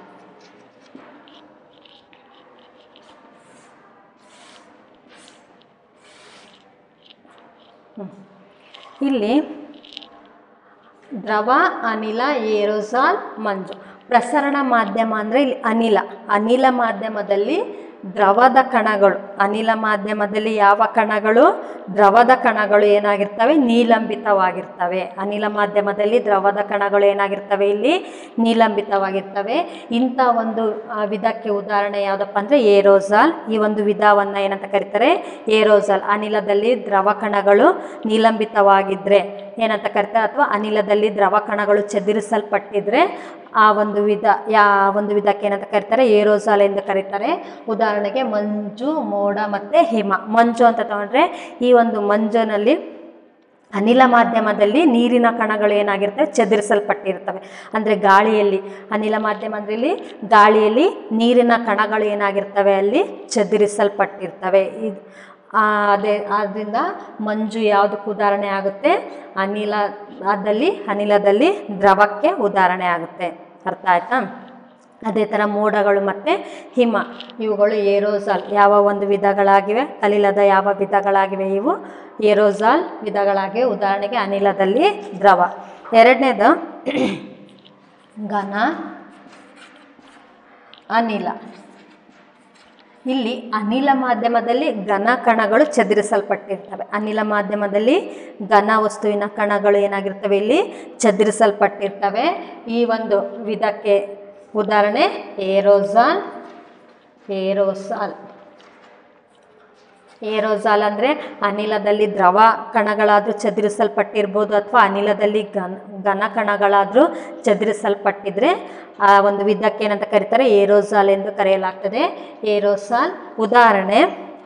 ಇಲ್ಲಿ ದ್ರವ, ಅನಿಲ, ಏರೋಸಾಲ್, ಮಂಜು. ಪ್ರಸರಣ ಮಾಧ್ಯಮ ಅಂದರೆ ಇಲ್ಲಿ ಅನಿಲ ಮಾಧ್ಯಮದಲ್ಲಿ ದ್ರವದ ಕಣಗಳು. ಅನಿಲ ಮಾಧ್ಯಮದಲ್ಲಿ ಯಾವ ಕಣಗಳು? ದ್ರವದ ಕಣಗಳು ಏನಾಗಿರ್ತವೆ? ನೀಲಂಬಿತವಾಗಿರ್ತವೆ. ಅನಿಲ ಮಾಧ್ಯಮದಲ್ಲಿ ದ್ರವದ ಕಣಗಳು ಏನಾಗಿರ್ತವೆ? ಇಲ್ಲಿ ನೀಲಂಬಿತವಾಗಿರ್ತವೆ. ಇಂಥ ಒಂದು ವಿಧಕ್ಕೆ ಉದಾಹರಣೆ ಯಾವುದಪ್ಪ ಅಂದರೆ ಏರೋಸಾಲ್. ಈ ಒಂದು ವಿಧವನ್ನು ಏನಂತ ಕರೀತಾರೆ? ಏರೋಸಾಲ್. ಅನಿಲದಲ್ಲಿ ದ್ರವ ಕಣಗಳು ನೀಲಂಬಿತವಾಗಿದ್ದರೆ ಏನಂತ ಕರೀತಾರೆ? ಅಥವಾ ಅನಿಲದಲ್ಲಿ ದ್ರವ ಕಣಗಳು ಚದುರಿಸಲ್ಪಟ್ಟಿದ್ರೆ ಆ ಒಂದು ವಿಧಕ್ಕೆ ಏನಂತ ಕರೀತಾರೆ? ಏರೋಸಾಲ್ ಎಂದು ಕರೀತಾರೆ. ಉದಾಹರಣೆಗೆ ಮಂಜು, ಮೋಡ ಮತ್ತು ಹಿಮ. ಮಂಜು ಅಂತ ತಗೊಂಡ್ರೆ ಈ ಒಂದು ಮಂಜಿನಲ್ಲಿ ಅನಿಲ ಮಾಧ್ಯಮದಲ್ಲಿ ನೀರಿನ ಕಣಗಳು ಏನಾಗಿರ್ತವೆ? ಚದುರಿಸಲ್ಪಟ್ಟಿರ್ತವೆ. ಅಂದರೆ ಗಾಳಿಯಲ್ಲಿ, ಅನಿಲ ಮಾಧ್ಯಮ ಅಂದರೆ ಇಲ್ಲಿ ಗಾಳಿಯಲ್ಲಿ ನೀರಿನ ಕಣಗಳು ಏನಾಗಿರ್ತವೆ? ಅಲ್ಲಿ ಚದುರಿಸಲ್ಪಟ್ಟಿರ್ತವೆ. ಆದ್ದರಿಂದ ಮಂಜು ಯಾವುದಕ್ಕೆ ಉದಾಹರಣೆ ಆಗುತ್ತೆ? ಅನಿಲದಲ್ಲಿ ದ್ರವಕ್ಕೆ ಉದಾಹರಣೆ ಆಗುತ್ತೆ. ಅರ್ಥ ಆಯ್ತಾ? ಅದೇ ಥರ ಮೋಡಗಳು ಮತ್ತು ಹಿಮ ಇವುಗಳು ಏರೋಸಾಲ್ ಯಾವ ಒಂದು ವಿಧಗಳಾಗಿವೆ? ಕಲೀಲದ ಯಾವ ವಿಧಗಳಾಗಿವೆ? ಇವು ಏರೋಸಾಲ್ ವಿಧಗಳಾಗಿವೆ. ಉದಾಹರಣೆಗೆ ಅನಿಲದಲ್ಲಿ ದ್ರವ. ಎರಡನೇದು ಘನ, ಅನಿಲ. ಇಲ್ಲಿ ಅನಿಲ ಮಾಧ್ಯಮದಲ್ಲಿ ಘನ ಕಣಗಳು ಚದುರಿಸಲ್ಪಟ್ಟಿರ್ತವೆ. ಅನಿಲ ಮಾಧ್ಯಮದಲ್ಲಿ ಘನ ವಸ್ತುವಿನ ಕಣಗಳು ಏನಾಗಿರ್ತವೆ? ಇಲ್ಲಿ ಚದುರಿಸಲ್ಪಟ್ಟಿರ್ತವೆ. ಈ ಒಂದು ವಿಧಕ್ಕೆ ಉದಾಹರಣೆ ಏರೋಸಾಲ್. ಏರೋಸಾಲ್ ಅಂದರೆ ಅನಿಲದಲ್ಲಿ ದ್ರವ ಕಣಗಳಾದರೂ ಚದುರಿಸಲ್ಪಟ್ಟಿರ್ಬೋದು ಅಥವಾ ಅನಿಲದಲ್ಲಿ ಘನ ಕಣಗಳಾದರೂ ಚದುರಿಸಲ್ಪಟ್ಟಿದ್ರೆ ಆ ಒಂದು ವಿಧಕ್ಕೆ ಏನಂತ ಕರೀತಾರೆ? ಏರೋಸಾಲ್ ಎಂದು ಕರೆಯಲಾಗ್ತದೆ. ಏರೋಸಾಲ್. ಉದಾಹರಣೆ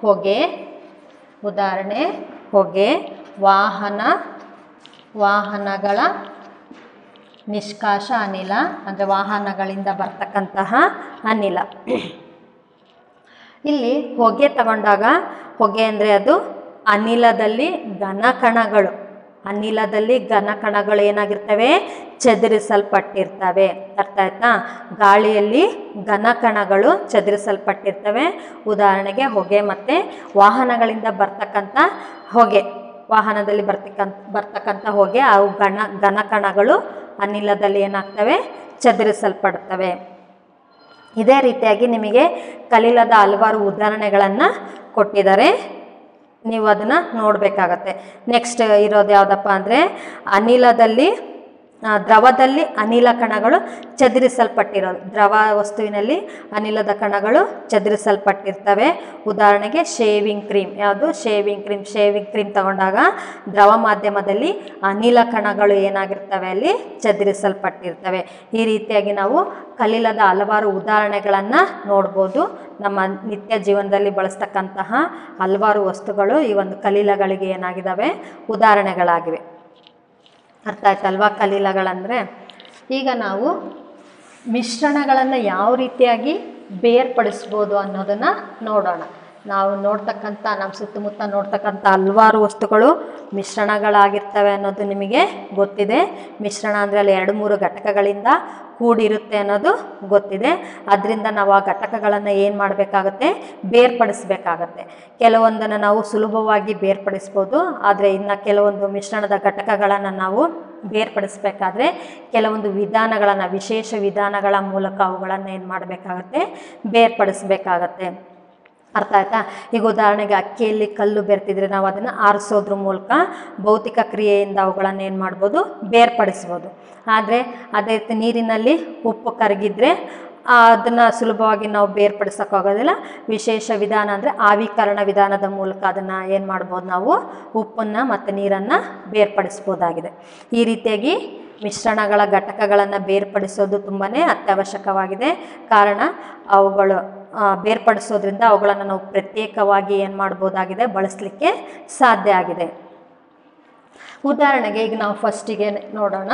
ಹೊಗೆ, ವಾಹನಗಳ ನಿಷ್ಕಾಸ ಅನಿಲ, ಅಂದರೆ ವಾಹನಗಳಿಂದ ಬರ್ತಕ್ಕಂತಹ ಅನಿಲ. ಇಲ್ಲಿ ಹೊಗೆ ತಗೊಂಡಾಗ ಹೊಗೆ ಅಂದರೆ ಅದು ಅನಿಲದಲ್ಲಿ ಘನ ಕಣಗಳು ಏನಾಗಿರ್ತವೆ? ಚದುರಿಸಲ್ಪಟ್ಟಿರ್ತವೆ. ಅರ್ಥ ಆಯ್ತಾ? ಗಾಳಿಯಲ್ಲಿ ಘನ ಕಣಗಳು ಚದುರಿಸಲ್ಪಟ್ಟಿರ್ತವೆ. ಉದಾಹರಣೆಗೆ ಹೊಗೆ ಮತ್ತು ವಾಹನಗಳಿಂದ ಬರ್ತಕ್ಕಂಥ ಹೊಗೆ. ವಾಹನದಲ್ಲಿ ಬರ್ತಕ್ಕಂಥ ಹೊಗೆ ಅವು ಘನ ಕಣಗಳು ಅನಿಲದಲ್ಲಿ ಏನಾಗ್ತವೆ? ಚದುರಿಸಲ್ಪಡ್ತವೆ. ಇದೇ ರೀತಿಯಾಗಿ ನಿಮಗೆ ಕಲೀಲದ ಹಲವಾರು ಉದಾಹರಣೆಗಳನ್ನು ಕೊಟ್ಟಿದ್ದಾರೆ. ನೀವು ಅದನ್ನು ನೋಡಬೇಕಾಗತ್ತೆ. ನೆಕ್ಸ್ಟ್ ಇರೋದು ಯಾವುದಪ್ಪ ಅಂದರೆ ದ್ರವದಲ್ಲಿ ಅನಿಲ ಕಣಗಳು ಚದುರಿಸಲ್ಪಟ್ಟಿರೋದು. ದ್ರವ ವಸ್ತುವಿನಲ್ಲಿ ಅನಿಲದ ಕಣಗಳು ಚದುರಿಸಲ್ಪಟ್ಟಿರ್ತವೆ. ಉದಾಹರಣೆಗೆ ಶೇವಿಂಗ್ ಕ್ರೀಮ್. ಯಾವುದು? ಶೇವಿಂಗ್ ಕ್ರೀಮ್ ತಗೊಂಡಾಗ ದ್ರವ ಮಾಧ್ಯಮದಲ್ಲಿ ಅನಿಲ ಕಣಗಳು ಏನಾಗಿರ್ತವೆ? ಅಲ್ಲಿ ಚದುರಿಸಲ್ಪಟ್ಟಿರ್ತವೆ. ಈ ರೀತಿಯಾಗಿ ನಾವು ಕಲೀಲದ ಹಲವಾರು ಉದಾಹರಣೆಗಳನ್ನು ನೋಡ್ಬೋದು. ನಮ್ಮ ನಿತ್ಯ ಜೀವನದಲ್ಲಿ ಬಳಸ್ತಕ್ಕಂತಹ ಹಲವಾರು ವಸ್ತುಗಳು ಈ ಒಂದು ಕಲೀಲಗಳಿಗೆ ಏನಾಗಿದ್ದಾವೆ? ಉದಾಹರಣೆಗಳಾಗಿವೆ. ಅರ್ಥ ಆಯ್ತಲ್ವಾ? ಕಲೀಲಗಳಂದರೆ ಈಗ ನಾವು ಮಿಶ್ರಣಗಳನ್ನು ಯಾವ ರೀತಿಯಾಗಿ ಬೇರ್ಪಡಿಸ್ಬೋದು ಅನ್ನೋದನ್ನು ನೋಡೋಣ. ನಾವು ನೋಡ್ತಕ್ಕಂಥ ನಮ್ಮ ಸುತ್ತಮುತ್ತ ನೋಡ್ತಕ್ಕಂಥ ಹಲವಾರು ವಸ್ತುಗಳು ಮಿಶ್ರಣಗಳಾಗಿರ್ತವೆ ಅನ್ನೋದು ನಿಮಗೆ ಗೊತ್ತಿದೆ. ಮಿಶ್ರಣ ಅಂದರೆ ಅಲ್ಲಿ 2-3 ಘಟಕಗಳಿಂದ ಕೂಡಿರುತ್ತೆ ಅನ್ನೋದು ಗೊತ್ತಿದೆ. ಅದರಿಂದ ನಾವು ಆ ಘಟಕಗಳನ್ನು ಏನು ಮಾಡಬೇಕಾಗತ್ತೆ, ಬೇರ್ಪಡಿಸಬೇಕಾಗತ್ತೆ. ಕೆಲವೊಂದನ್ನು ನಾವು ಸುಲಭವಾಗಿ ಬೇರ್ಪಡಿಸ್ಬೋದು, ಆದರೆ ಇನ್ನು ಕೆಲವೊಂದು ಮಿಶ್ರಣದ ಘಟಕಗಳನ್ನು ನಾವು ಬೇರ್ಪಡಿಸಬೇಕಾದ್ರೆ ಕೆಲವೊಂದು ವಿಧಾನಗಳನ್ನು, ವಿಶೇಷ ವಿಧಾನಗಳ ಮೂಲಕ ಅವುಗಳನ್ನು ಏನು ಮಾಡಬೇಕಾಗತ್ತೆ, ಬೇರ್ಪಡಿಸಬೇಕಾಗತ್ತೆ. ಅರ್ಥ ಆಯ್ತಾ? ಈಗ ಉದಾಹರಣೆಗೆ ಅಕ್ಕಿಯಲ್ಲಿ ಕಲ್ಲು ಬೆರೆತಿದ್ರೆ ನಾವು ಅದನ್ನು ಆರಿಸೋದ್ರ ಮೂಲಕ ಭೌತಿಕ ಕ್ರಿಯೆಯಿಂದ ಅವುಗಳನ್ನು ಏನು ಮಾಡ್ಬೋದು, ಬೇರ್ಪಡಿಸ್ಬೋದು. ಆದರೆ ಅದೇ ರೀತಿ ನೀರಿನಲ್ಲಿ ಉಪ್ಪು ಕರಗಿದ್ರೆ ಅದನ್ನು ಸುಲಭವಾಗಿ ನಾವು ಬೇರ್ಪಡಿಸೋಕ್ಕಾಗೋದಿಲ್ಲ. ವಿಶೇಷ ವಿಧಾನ ಅಂದರೆ ಆವಿಕರಣ ವಿಧಾನದ ಮೂಲಕ ಅದನ್ನು ಏನು ಮಾಡ್ಬೋದು, ನಾವು ಉಪ್ಪನ್ನು ಮತ್ತು ನೀರನ್ನು ಬೇರ್ಪಡಿಸ್ಬೋದಾಗಿದೆ. ಈ ರೀತಿಯಾಗಿ ಮಿಶ್ರಣಗಳ ಘಟಕಗಳನ್ನು ಬೇರ್ಪಡಿಸೋದು ತುಂಬಾ ಅತ್ಯವಶ್ಯಕವಾಗಿದೆ. ಕಾರಣ ಅವುಗಳು ಬೇರ್ಪಡಿಸೋದ್ರಿಂದ ಅವುಗಳನ್ನು ನಾವು ಪ್ರತ್ಯೇಕವಾಗಿ ಏನು ಮಾಡ್ಬೋದಾಗಿದೆ, ಬಳಸಲಿಕ್ಕೆ ಸಾಧ್ಯ ಆಗಿದೆ. ಉದಾಹರಣೆಗೆ ಈಗ ನಾವು ಫಸ್ಟಿಗೆ ನೋಡೋಣ.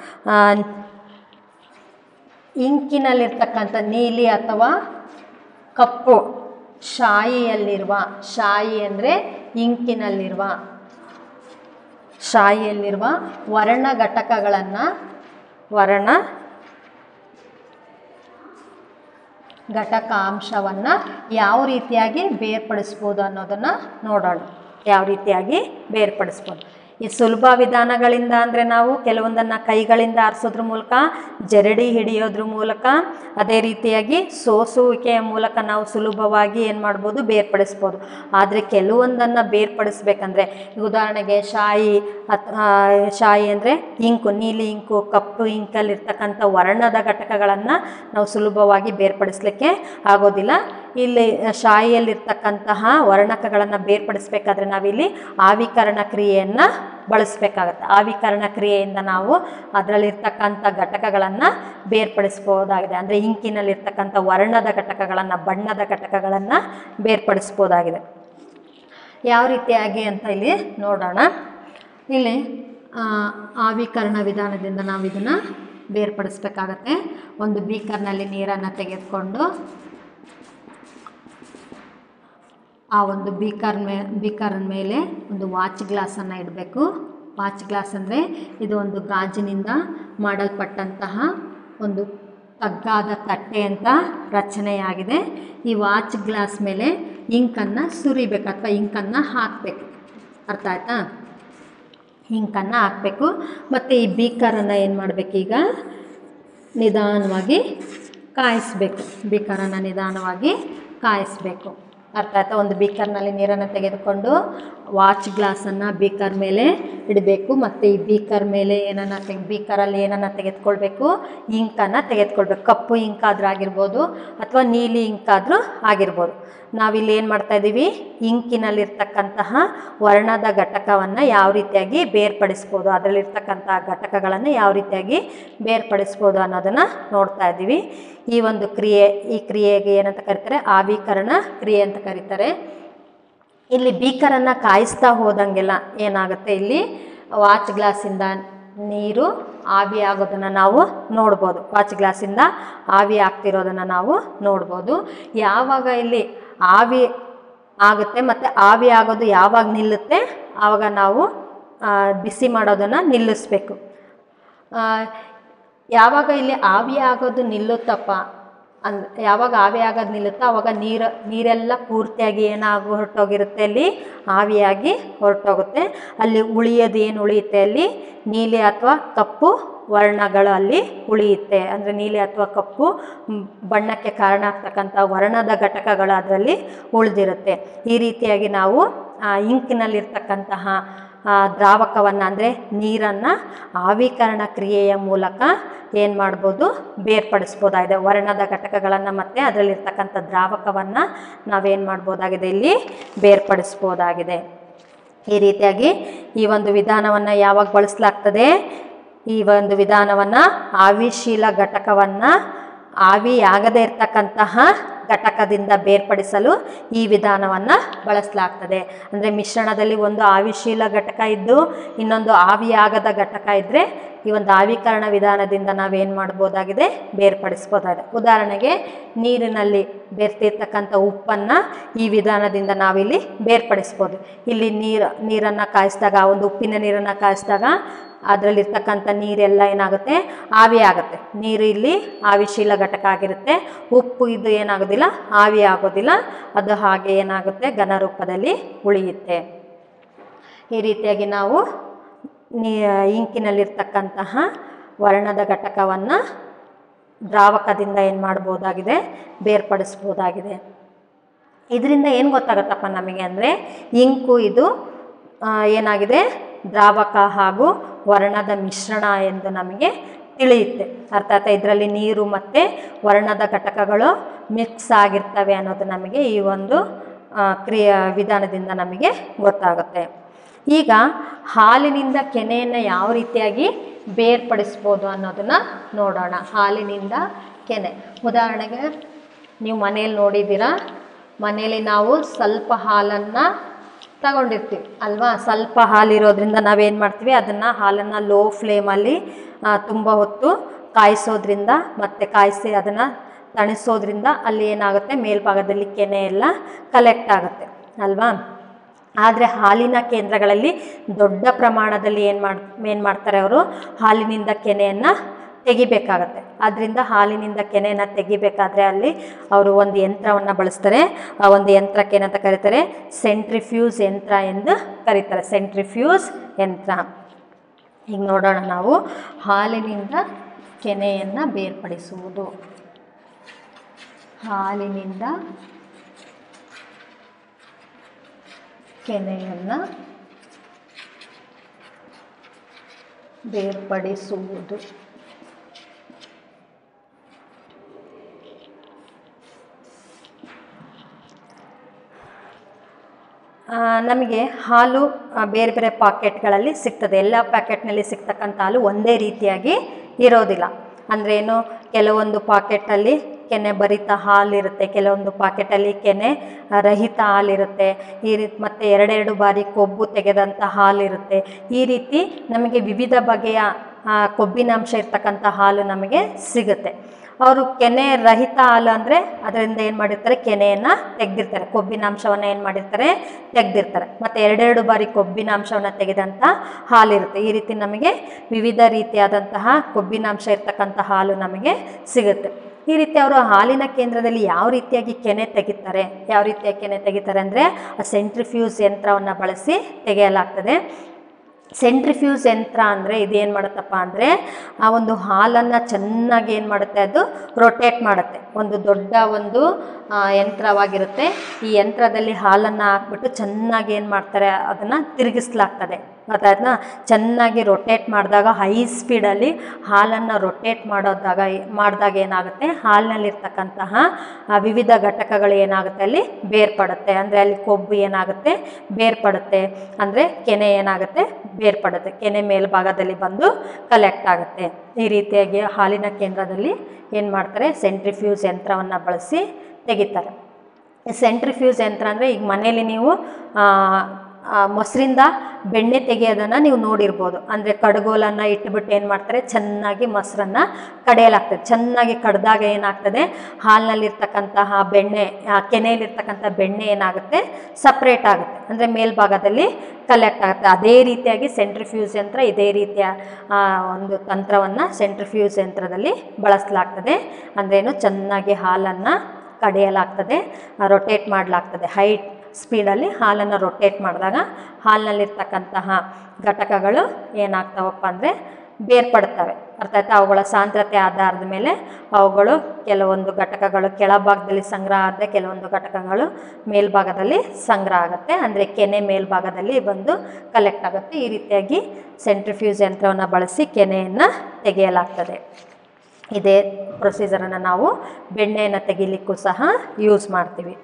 ಇಂಕಿನಲ್ಲಿರ್ತಕ್ಕಂಥ ನೀಲಿ ಅಥವಾ ಕಪ್ಪು ಶಾಯಿಯಲ್ಲಿರುವ, ಶಾಯಿ ಅಂದರೆ ಇಂಕಿನಲ್ಲಿರುವ, ಶಾಯಿಯಲ್ಲಿರುವ ವರ್ಣ ಘಟಕಗಳನ್ನು, ವರ್ಣ ಘಟಕಾಂಶವನ್ನು ಯಾವ ರೀತಿಯಾಗಿ ಬೇರ್ಪಡಿಸ್ಬೋದು ಅನ್ನೋದನ್ನು ನೋಡೋಣ. ಯಾವ ರೀತಿಯಾಗಿ ಬೇರ್ಪಡಿಸ್ಬೋದು. ಈ ಸುಲಭ ವಿಧಾನಗಳಿಂದ ಅಂದರೆ ನಾವು ಕೆಲವೊಂದನ್ನು ಕೈಗಳಿಂದ ಆರಿಸೋದ್ರ ಮೂಲಕ, ಜರಡಿ ಹಿಡಿಯೋದ್ರ ಮೂಲಕ, ಅದೇ ರೀತಿಯಾಗಿ ಸೋಸುವಿಕೆಯ ಮೂಲಕ ನಾವು ಸುಲಭವಾಗಿ ಏನು ಮಾಡ್ಬೋದು, ಬೇರ್ಪಡಿಸ್ಬೋದು. ಆದರೆ ಕೆಲವೊಂದನ್ನು ಬೇರ್ಪಡಿಸ್ಬೇಕಂದ್ರೆ ಉದಾಹರಣೆಗೆ ಶಾಯಿ ಅಂದರೆ ಇಂಕು, ನೀಲಿ ಇಂಕು, ಕಪ್ಪು ಇಂಕಲ್ಲಿರ್ತಕ್ಕಂಥ ವರ್ಣದ ಘಟಕಗಳನ್ನು ನಾವು ಸುಲಭವಾಗಿ ಬೇರ್ಪಡಿಸಲಿಕ್ಕೆ ಆಗೋದಿಲ್ಲ. ಇಲ್ಲಿ ಶಾಯಿಯಲ್ಲಿರ್ತಕ್ಕಂತಹ ವರ್ಣಕಗಳನ್ನು ಬೇರ್ಪಡಿಸಬೇಕಾದ್ರೆ ನಾವಿಲ್ಲಿ ಆವಿಕರಣ ಕ್ರಿಯೆಯನ್ನು ಬಳಸಬೇಕಾಗತ್ತೆ. ಆವಿಕರಣ ಕ್ರಿಯೆಯಿಂದ ನಾವು ಅದರಲ್ಲಿರ್ತಕ್ಕಂಥ ಘಟಕಗಳನ್ನು ಬೇರ್ಪಡಿಸ್ಬೋದಾಗಿದೆ. ಅಂದರೆ ಇಂಕಿನಲ್ಲಿರ್ತಕ್ಕಂಥ ವರ್ಣದ ಘಟಕಗಳನ್ನು, ಬಣ್ಣದ ಘಟಕಗಳನ್ನು ಬೇರ್ಪಡಿಸ್ಬೋದಾಗಿದೆ. ಯಾವ ರೀತಿಯಾಗಿ ಅಂತ ಇಲ್ಲಿ ನೋಡೋಣ. ಇಲ್ಲಿ ಆವಿಕರಣ ವಿಧಾನದಿಂದ ನಾವು ಇದನ್ನು ಬೇರ್ಪಡಿಸ್ಬೇಕಾಗತ್ತೆ. ಒಂದು ಬೀಕರ್ನಲ್ಲಿ ನೀರನ್ನು ತೆಗೆದುಕೊಂಡು ಆ ಒಂದು ಬೀಕರ್ ಮೇಲೆ ಒಂದು ವಾಚ್ ಗ್ಲಾಸನ್ನು ಇಡಬೇಕು. ವಾಚ್ ಗ್ಲಾಸ್ ಅಂದರೆ ಇದು ಒಂದು ಗಾಜಿನಿಂದ ಮಾಡಲ್ಪಟ್ಟಂತಹ ಒಂದು ತಗ್ಗಾದ ತಟ್ಟೆ ಅಂತ ರಚನೆಯಾಗಿದೆ. ಈ ವಾಚ್ ಗ್ಲಾಸ್ ಮೇಲೆ ಇಂಕನ್ನು ಸುರಿಬೇಕು ಅಥವಾ ಇಂಕನ್ನು ಹಾಕಬೇಕು. ಅರ್ಥ ಆಯ್ತಾ? ಇಂಕನ್ನು ಹಾಕಬೇಕು. ಮತ್ತು ಈ ಬೀಕರನ್ನು ಏನು ಮಾಡಬೇಕು, ಈಗ ನಿಧಾನವಾಗಿ ಕಾಯಿಸಬೇಕು. ಬೀಕರನ್ನು ನಿಧಾನವಾಗಿ ಕಾಯಿಸಬೇಕು. ಅರ್ಥ ಆಯ್ತಾ? ಒಂದು ಬೀಕರ್ನಲ್ಲಿ ನೀರನ್ನು ತೆಗೆದುಕೊಂಡು ವಾಚ್ ಗ್ಲಾಸನ್ನು ಬೀಕರ್ ಮೇಲೆ ಇಡಬೇಕು. ಮತ್ತು ಈ ಬೀಕರ್ ಮೇಲೆ ಬೀಕರಲ್ಲಿ ಏನನ್ನು ತೆಗೆದುಕೊಳ್ಬೇಕು, ಇಂಕನ್ನು ತೆಗೆದುಕೊಳ್ಬೇಕು. ಕಪ್ಪು ಇಂಕಾದ್ರೂ ಆಗಿರ್ಬೋದು ಅಥವಾ ನೀಲಿ ಇಂಕಾದ್ರೂ ಆಗಿರ್ಬೋದು. ನಾವಿಲ್ಲಿ ಏನು ಮಾಡ್ತಾಯಿದ್ದೀವಿ, ಇಂಕಿನಲ್ಲಿರ್ತಕ್ಕಂತಹ ವರ್ಣದ ಘಟಕವನ್ನು ಯಾವ ರೀತಿಯಾಗಿ ಬೇರ್ಪಡಿಸ್ಬೋದು, ಅದರಲ್ಲಿರ್ತಕ್ಕಂಥ ಘಟಕಗಳನ್ನು ಯಾವ ರೀತಿಯಾಗಿ ಬೇರ್ಪಡಿಸ್ಬೋದು ಅನ್ನೋದನ್ನು ನೋಡ್ತಾ ಇದ್ದೀವಿ. ಈ ಒಂದು ಈ ಕ್ರಿಯೆಗೆ ಏನಂತ ಕರೀತಾರೆ, ಆವಿಕರಣ ಕ್ರಿಯೆ ಅಂತ ಕರೀತಾರೆ. ಇಲ್ಲಿ ಬೀಕರನ್ನು ಕಾಯಿಸ್ತಾ ಹೋದಂಗೆಲ್ಲ ಏನಾಗುತ್ತೆ, ಇಲ್ಲಿ ವಾಚ್ ಗ್ಲಾಸಿಂದ ನೀರು ಆವಿ ಆಗೋದನ್ನು ನಾವು ನೋಡ್ಬೋದು. ವಾಚ್ ಗ್ಲಾಸಿಂದ ಆವಿ ಆಗ್ತಿರೋದನ್ನು ನಾವು ನೋಡ್ಬೋದು. ಯಾವಾಗ ಇಲ್ಲಿ ಆವಿ ಆಗುತ್ತೆ ಮತ್ತು ಆವಿ ಆಗೋದು ಯಾವಾಗ ನಿಲ್ಲುತ್ತೆ ಆವಾಗ ನಾವು ಬಿಸಿ ಮಾಡೋದನ್ನು ನಿಲ್ಲಿಸ್ಬೇಕು. ಯಾವಾಗ ಇಲ್ಲಿ ಆವಿ ಆಗೋದು ನಿಲ್ಲುತ್ತಪ್ಪ ಯಾವಾಗ ಆವಿ ಆಗೋದು ನಿಲ್ಲುತ್ತೋ ಆವಾಗ ನೀರೆಲ್ಲ ಪೂರ್ತಿಯಾಗಿ ಏನಾಗಿ ಹೊರಟೋಗಿರುತ್ತೆ, ಅಲ್ಲಿ ಆವಿಯಾಗಿ ಹೊರಟೋಗುತ್ತೆ. ಅಲ್ಲಿ ಉಳಿಯೋದು ಏನು ಉಳಿಯುತ್ತೆ, ಅಲ್ಲಿ ನೀಲಿ ಅಥವಾ ಕಪ್ಪು ವರ್ಣಗಳು ಅಲ್ಲಿ ಉಳಿಯುತ್ತೆ. ಅಂದರೆ ನೀಲಿ ಅಥವಾ ಕಪ್ಪು ಬಣ್ಣಕ್ಕೆ ಕಾರಣ ಆಗ್ತಕ್ಕಂಥ ವರ್ಣದ ಘಟಕಗಳು ಅದರಲ್ಲಿ ಉಳಿದಿರುತ್ತೆ. ಈ ರೀತಿಯಾಗಿ ನಾವು ಇಂಕಿನಲ್ಲಿರ್ತಕ್ಕಂತಹ ದ್ರಾವಕವನ್ನು ಅಂದರೆ ನೀರನ್ನು ಆವಿಕರಣ ಕ್ರಿಯೆಯ ಮೂಲಕ ಏನು ಮಾಡ್ಬೋದು, ಬೇರ್ಪಡಿಸ್ಬೋದಾಗಿದೆ. ವರ್ಣದ ಘಟಕಗಳನ್ನು ಮತ್ತು ಅದರಲ್ಲಿರ್ತಕ್ಕಂಥ ದ್ರಾವಕವನ್ನು ನಾವೇನು ಮಾಡ್ಬೋದಾಗಿದೆ, ಇಲ್ಲಿ ಬೇರ್ಪಡಿಸ್ಬೋದಾಗಿದೆ. ಈ ರೀತಿಯಾಗಿ ಈ ಒಂದು ವಿಧಾನವನ್ನು ಯಾವಾಗ ಬಳಸಲಾಗ್ತದೆ, ಈ ಒಂದು ವಿಧಾನವನ್ನು ಆವಿಶೀಲ ಘಟಕವನ್ನು ಆವಿಯಾಗದೇ ಇರ್ತಕ್ಕಂತಹ ಘಟಕದಿಂದ ಬೇರ್ಪಡಿಸಲು ಈ ವಿಧಾನವನ್ನು ಬಳಸಲಾಗ್ತದೆ. ಅಂದರೆ ಮಿಶ್ರಣದಲ್ಲಿ ಒಂದು ಆವಿಶೀಲ ಘಟಕ ಇದ್ದು ಇನ್ನೊಂದು ಆವಿಯಾಗದ ಘಟಕ ಇದ್ದರೆ ಈ ಒಂದು ಆವಿಕರಣ ವಿಧಾನದಿಂದ ನಾವೇನು ಮಾಡ್ಬೋದಾಗಿದೆ, ಬೇರ್ಪಡಿಸ್ಬೋದಾಗಿದೆ. ಉದಾಹರಣೆಗೆ ನೀರಿನಲ್ಲಿ ಬೆರ್ತಿರ್ತಕ್ಕಂಥ ಉಪ್ಪನ್ನು ಈ ವಿಧಾನದಿಂದ ನಾವಿಲ್ಲಿ ಬೇರ್ಪಡಿಸ್ಬೋದು. ಇಲ್ಲಿ ನೀರನ್ನು ಕಾಯಿಸಿದಾಗ, ಒಂದು ಉಪ್ಪಿನ ನೀರನ್ನು ಕಾಯಿಸಿದಾಗ ಅದರಲ್ಲಿರ್ತಕ್ಕಂಥ ನೀರೆಲ್ಲ ಏನಾಗುತ್ತೆ, ಆವಿ ಆಗುತ್ತೆ. ನೀರು ಇಲ್ಲಿ ಆವಿಶೀಲ ಘಟಕ ಆಗಿರುತ್ತೆ. ಉಪ್ಪು ಇದು ಏನಾಗೋದಿಲ್ಲ, ಆವಿ ಆಗೋದಿಲ್ಲ. ಅದು ಹಾಗೆ ಏನಾಗುತ್ತೆ, ಘನ ರೂಪದಲ್ಲಿ ಉಳಿಯುತ್ತೆ. ಈ ರೀತಿಯಾಗಿ ನಾವು ಇಂಕಿನಲ್ಲಿರ್ತಕ್ಕಂತಹ ವರ್ಣದ ಘಟಕವನ್ನು ದ್ರಾವಕದಿಂದ ಏನು ಮಾಡ್ಬೋದಾಗಿದೆ, ಬೇರ್ಪಡಿಸ್ಬೋದಾಗಿದೆ. ಇದರಿಂದ ಏನು ಗೊತ್ತಾಗುತ್ತಪ್ಪ ನಮಗೆ ಅಂದರೆ, ಇಂಕು ಇದು ಏನಾಗಿದೆ, ದ್ರಾವಕ ಹಾಗೂ ವರ್ಣದ ಮಿಶ್ರಣ ಎಂದು ನಮಗೆ ತಿಳಿಯುತ್ತೆ. ಅರ್ಥಾತ್ ಇದರಲ್ಲಿ ನೀರು ಮತ್ತು ವರ್ಣದ ಘಟಕಗಳು ಮಿಕ್ಸ್ ಆಗಿರ್ತವೆ ಅನ್ನೋದು ನಮಗೆ ಈ ಒಂದು ವಿಧಾನದಿಂದ ನಮಗೆ ಗೊತ್ತಾಗುತ್ತೆ. ಈಗ ಹಾಲಿನಿಂದ ಕೆನೆಯನ್ನು ಯಾವ ರೀತಿಯಾಗಿ ಬೇರ್ಪಡಿಸ್ಬೋದು ಅನ್ನೋದನ್ನು ನೋಡೋಣ. ಹಾಲಿನಿಂದ ಕೆನೆ, ಉದಾಹರಣೆಗೆ ನೀವು ಮನೇಲಿ ನೋಡಿದ್ದೀರಾ, ಮನೇಲಿ ನಾವು ಸ್ವಲ್ಪ ಹಾಲನ್ನು ತಗೊಂಡಿರ್ತೀವಿ ಅಲ್ವಾ. ಸ್ವಲ್ಪ ಹಾಲಿರೋದ್ರಿಂದ ನಾವೇನು ಮಾಡ್ತೀವಿ, ಅದನ್ನು ಹಾಲನ್ನು ಲೋ ಫ್ಲೇಮಲ್ಲಿ ತುಂಬ ಹೊತ್ತು ಕಾಯಿಸೋದ್ರಿಂದ ಮತ್ತು ಕಾಯಿಸಿ ಅದನ್ನು ತಣಿಸೋದ್ರಿಂದ ಅಲ್ಲಿ ಏನಾಗುತ್ತೆ, ಮೇಲ್ಭಾಗದಲ್ಲಿ ಕೆನೆ ಎಲ್ಲ ಕಲೆಕ್ಟ್ ಆಗುತ್ತೆ ಅಲ್ವಾ. ಆದರೆ ಹಾಲಿನ ಕೇಂದ್ರಗಳಲ್ಲಿ ದೊಡ್ಡ ಪ್ರಮಾಣದಲ್ಲಿ ಏನು ಮಾಡ್ತಾರೆ, ಅವರು ಹಾಲಿನಿಂದ ಕೆನೆಯನ್ನು ತೆಗಿಬೇಕಾಗತ್ತೆ. ಆದ್ದರಿಂದ ಹಾಲಿನಿಂದ ಕೆನೆಯನ್ನು ತೆಗಿಬೇಕಾದ್ರೆ ಅಲ್ಲಿ ಅವರು ಒಂದು ಯಂತ್ರವನ್ನು ಬಳಸ್ತಾರೆ. ಆ ಒಂದು ಯಂತ್ರಕ್ಕೆ ಏನಂತ ಕರೀತಾರೆ, ಸೆಂಟ್ರಿಫ್ಯೂಸ್ ಯಂತ್ರ ಎಂದು ಕರೀತಾರೆ. ಸೆಂಟ್ರಿಫ್ಯೂಸ್ ಯಂತ್ರ. ಈಗ ನೋಡೋಣ ನಾವು ಹಾಲಿನಿಂದ ಕೆನೆಯನ್ನು ಬೇರ್ಪಡಿಸುವುದು. ಹಾಲಿನಿಂದ ಕೆನೆಯನ್ನು ಬೇರ್ಪಡಿಸುವುದು. ನಮಗೆ ಹಾಲು ಬೇರೆ ಬೇರೆ ಪಾಕೆಟ್ಗಳಲ್ಲಿ ಸಿಗ್ತದೆ. ಎಲ್ಲ ಪ್ಯಾಕೆಟ್ನಲ್ಲಿ ಸಿಗ್ತಕ್ಕಂಥ ಹಾಲು ಒಂದೇ ರೀತಿಯಾಗಿ ಇರೋದಿಲ್ಲ. ಅಂದ್ರೇನು, ಕೆಲವೊಂದು ಪಾಕೆಟಲ್ಲಿ ಕೆನೆ ಭರಿತ ಹಾಲಿರುತ್ತೆ, ಕೆಲವೊಂದು ಪಾಕೆಟಲ್ಲಿ ಕೆನೆ ರಹಿತ ಹಾಲಿರುತ್ತೆ. ಈ ರೀತಿ ಮತ್ತು ಎರಡೆರಡು ಬಾರಿ ಕೊಬ್ಬು ತೆಗೆದಂಥ ಹಾಲಿರುತ್ತೆ. ಈ ರೀತಿ ನಮಗೆ ವಿವಿಧ ಬಗೆಯ ಕೊಬ್ಬಿನಾಂಶ ಇರ್ತಕ್ಕಂಥ ಹಾಲು ನಮಗೆ ಸಿಗುತ್ತೆ. ಅವರು ಕೆನೆ ರಹಿತ ಹಾಲು ಅಂದರೆ ಅದರಿಂದ ಏನು ಮಾಡಿರ್ತಾರೆ, ಕೆನೆಯನ್ನು ತೆಗೆದಿರ್ತಾರೆ, ಕೊಬ್ಬಿನಾಂಶವನ್ನು ಏನು ಮಾಡಿರ್ತಾರೆ, ತೆಗೆದಿರ್ತಾರೆ. ಮತ್ತು ಎರಡೆರಡು ಬಾರಿ ಕೊಬ್ಬಿನಾಂಶವನ್ನು ತೆಗೆದಂಥ ಹಾಲಿರುತ್ತೆ. ಈ ರೀತಿ ನಮಗೆ ವಿವಿಧ ರೀತಿಯಾದಂತಹ ಕೊಬ್ಬಿನಾಂಶ ಇರ್ತಕ್ಕಂಥ ಹಾಲು ನಮಗೆ ಸಿಗುತ್ತೆ. ಈ ರೀತಿ ಅವರು ಹಾಲಿನ ಕೇಂದ್ರದಲ್ಲಿ ಯಾವ ರೀತಿಯಾಗಿ ಕೆನೆ ತೆಗಿತಾರೆ ಅಂದರೆ ಆ ಸೆಂಟ್ರಿಫ್ಯೂಸ್ ಯಂತ್ರವನ್ನು ಬಳಸಿ ತೆಗೆಯಲಾಗ್ತದೆ. ಸೆಂಟ್ರಿಫ್ಯೂಸ್ ಯಂತ್ರ ಅಂದರೆ ಇದೇನು ಮಾಡುತ್ತಪ್ಪ ಅಂದರೆ ಆ ಒಂದು ಹಾಲನ್ನು ಚೆನ್ನಾಗಿ ಏನು ಮಾಡುತ್ತೆ, ಅದು ರೊಟೇಟ್ ಮಾಡುತ್ತೆ. ಒಂದು ದೊಡ್ಡ ಒಂದು ಯಂತ್ರವಾಗಿರುತ್ತೆ. ಈ ಯಂತ್ರದಲ್ಲಿ ಹಾಲನ್ನು ಹಾಕ್ಬಿಟ್ಟು ಚೆನ್ನಾಗಿ ಏನು ಮಾಡ್ತಾರೆ, ಅದನ್ನು ತಿರುಗಿಸಲಾಗ್ತದೆ. ಮತ್ತು ಅದನ್ನ ಚೆನ್ನಾಗಿ ರೊಟೇಟ್ ಮಾಡಿದಾಗ, ಹೈ ಸ್ಪೀಡಲ್ಲಿ ಹಾಲನ್ನು ರೊಟೇಟ್ ಮಾಡಿದಾಗ ಏನಾಗುತ್ತೆ, ಹಾಲಿನಲ್ಲಿರ್ತಕ್ಕಂತಹ ವಿವಿಧ ಘಟಕಗಳು ಏನಾಗುತ್ತೆ, ಅಲ್ಲಿ ಬೇರ್ಪಡುತ್ತೆ. ಅಂದರೆ ಅಲ್ಲಿ ಕೊಬ್ಬು ಏನಾಗುತ್ತೆ, ಬೇರ್ಪಡುತ್ತೆ. ಅಂದರೆ ಕೆನೆ ಏನಾಗುತ್ತೆ, ಬೇರ್ಪಡುತ್ತೆ. ಕೆನೆ ಮೇಲ್ಭಾಗದಲ್ಲಿ ಬಂದು ಕಲೆಕ್ಟ್ ಆಗುತ್ತೆ. ಈ ರೀತಿಯಾಗಿ ಹಾಲಿನ ಕೇಂದ್ರದಲ್ಲಿ ಏನು ಮಾಡ್ತಾರೆ, ಸೆಂಟ್ರಿಫ್ಯೂಸ್ ಯಂತ್ರವನ್ನು ಬಳಸಿ ತೆಗಿತಾರೆ. ಸೆಂಟ್ರಿಫ್ಯೂಸ್ ಯಂತ್ರ ಅಂದರೆ ಈಗ ಮನೇಲಿ ನೀವು ಮೊಸರಿಂದ ಬೆಣ್ಣೆ ತೆಗೆಯೋದನ್ನು ನೀವು ನೋಡಿರ್ಬೋದು. ಅಂದರೆ ಕಡ್ಗೋಲನ್ನು ಇಟ್ಬಿಟ್ಟು ಏನು ಮಾಡ್ತಾರೆ, ಚೆನ್ನಾಗಿ ಮೊಸರನ್ನು ಕಡೆಯಲಾಗ್ತದೆ. ಚೆನ್ನಾಗಿ ಕಡ್ದಾಗ ಏನಾಗ್ತದೆ, ಹಾಲಿನಲ್ಲಿರ್ತಕ್ಕಂತಹ ಬೆಣ್ಣೆ, ಕೆನೆಯಲ್ಲಿರ್ತಕ್ಕಂಥ ಬೆಣ್ಣೆ ಏನಾಗುತ್ತೆ, ಸಪ್ರೇಟ್ ಆಗುತ್ತೆ. ಅಂದರೆ ಮೇಲ್ಭಾಗದಲ್ಲಿ ಕಲೆಕ್ಟ್ ಆಗುತ್ತೆ. ಅದೇ ರೀತಿಯಾಗಿ ಸೆಂಟ್ರಿಫ್ಯೂಸ್ ಯಂತ್ರ ಇದೇ ರೀತಿಯ ಒಂದು ತಂತ್ರವನ್ನು ಸೆಂಟ್ರಿಫ್ಯೂಸ್ ಯಂತ್ರದಲ್ಲಿ ಬಳಸಲಾಗ್ತದೆ. ಅಂದ್ರೇನು, ಚೆನ್ನಾಗಿ ಹಾಲನ್ನು ಕಡೆಯಲಾಗ್ತದೆ, ರೊಟೇಟ್ ಮಾಡಲಾಗ್ತದೆ. ಹೈ ಸ್ಪೀಡಲ್ಲಿ ಹಾಲನ್ನು ರೊಟೇಟ್ ಮಾಡಿದಾಗ ಹಾಲಿನಲ್ಲಿರ್ತಕ್ಕಂತಹ ಘಟಕಗಳು ಏನಾಗ್ತಾವಪ್ಪ ಅಂದರೆ ಬೇರ್ಪಡ್ತವೆ. ಅರ್ಥಾತ್ ಅವುಗಳ ಸಾಂದ್ರತೆ ಆಧಾರದ ಮೇಲೆ ಅವುಗಳು ಕೆಲವೊಂದು ಘಟಕಗಳು ಕೆಳಭಾಗದಲ್ಲಿ ಸಂಗ್ರಹ ಆದರೆ ಕೆಲವೊಂದು ಘಟಕಗಳು ಮೇಲ್ಭಾಗದಲ್ಲಿ ಸಂಗ್ರಹ ಆಗುತ್ತೆ. ಅಂದರೆ ಕೆನೆ ಮೇಲ್ಭಾಗದಲ್ಲಿ ಬಂದು ಕಲೆಕ್ಟ್ ಆಗುತ್ತೆ. ಈ ರೀತಿಯಾಗಿ ಸೆಂಟ್ರಿಫ್ಯೂಸ್ ಯಂತ್ರವನ್ನು ಬಳಸಿ ಕೆನೆಯನ್ನು ತೆಗೆಯಲಾಗ್ತದೆ. ಇದೇ ಪ್ರೊಸೀಜರನ್ನು ನಾವು ಬೆಣ್ಣೆಯನ್ನು ತೆಗಿಲಿಕ್ಕೂ ಸಹ ಯೂಸ್ ಮಾಡ್ತೀವಿ.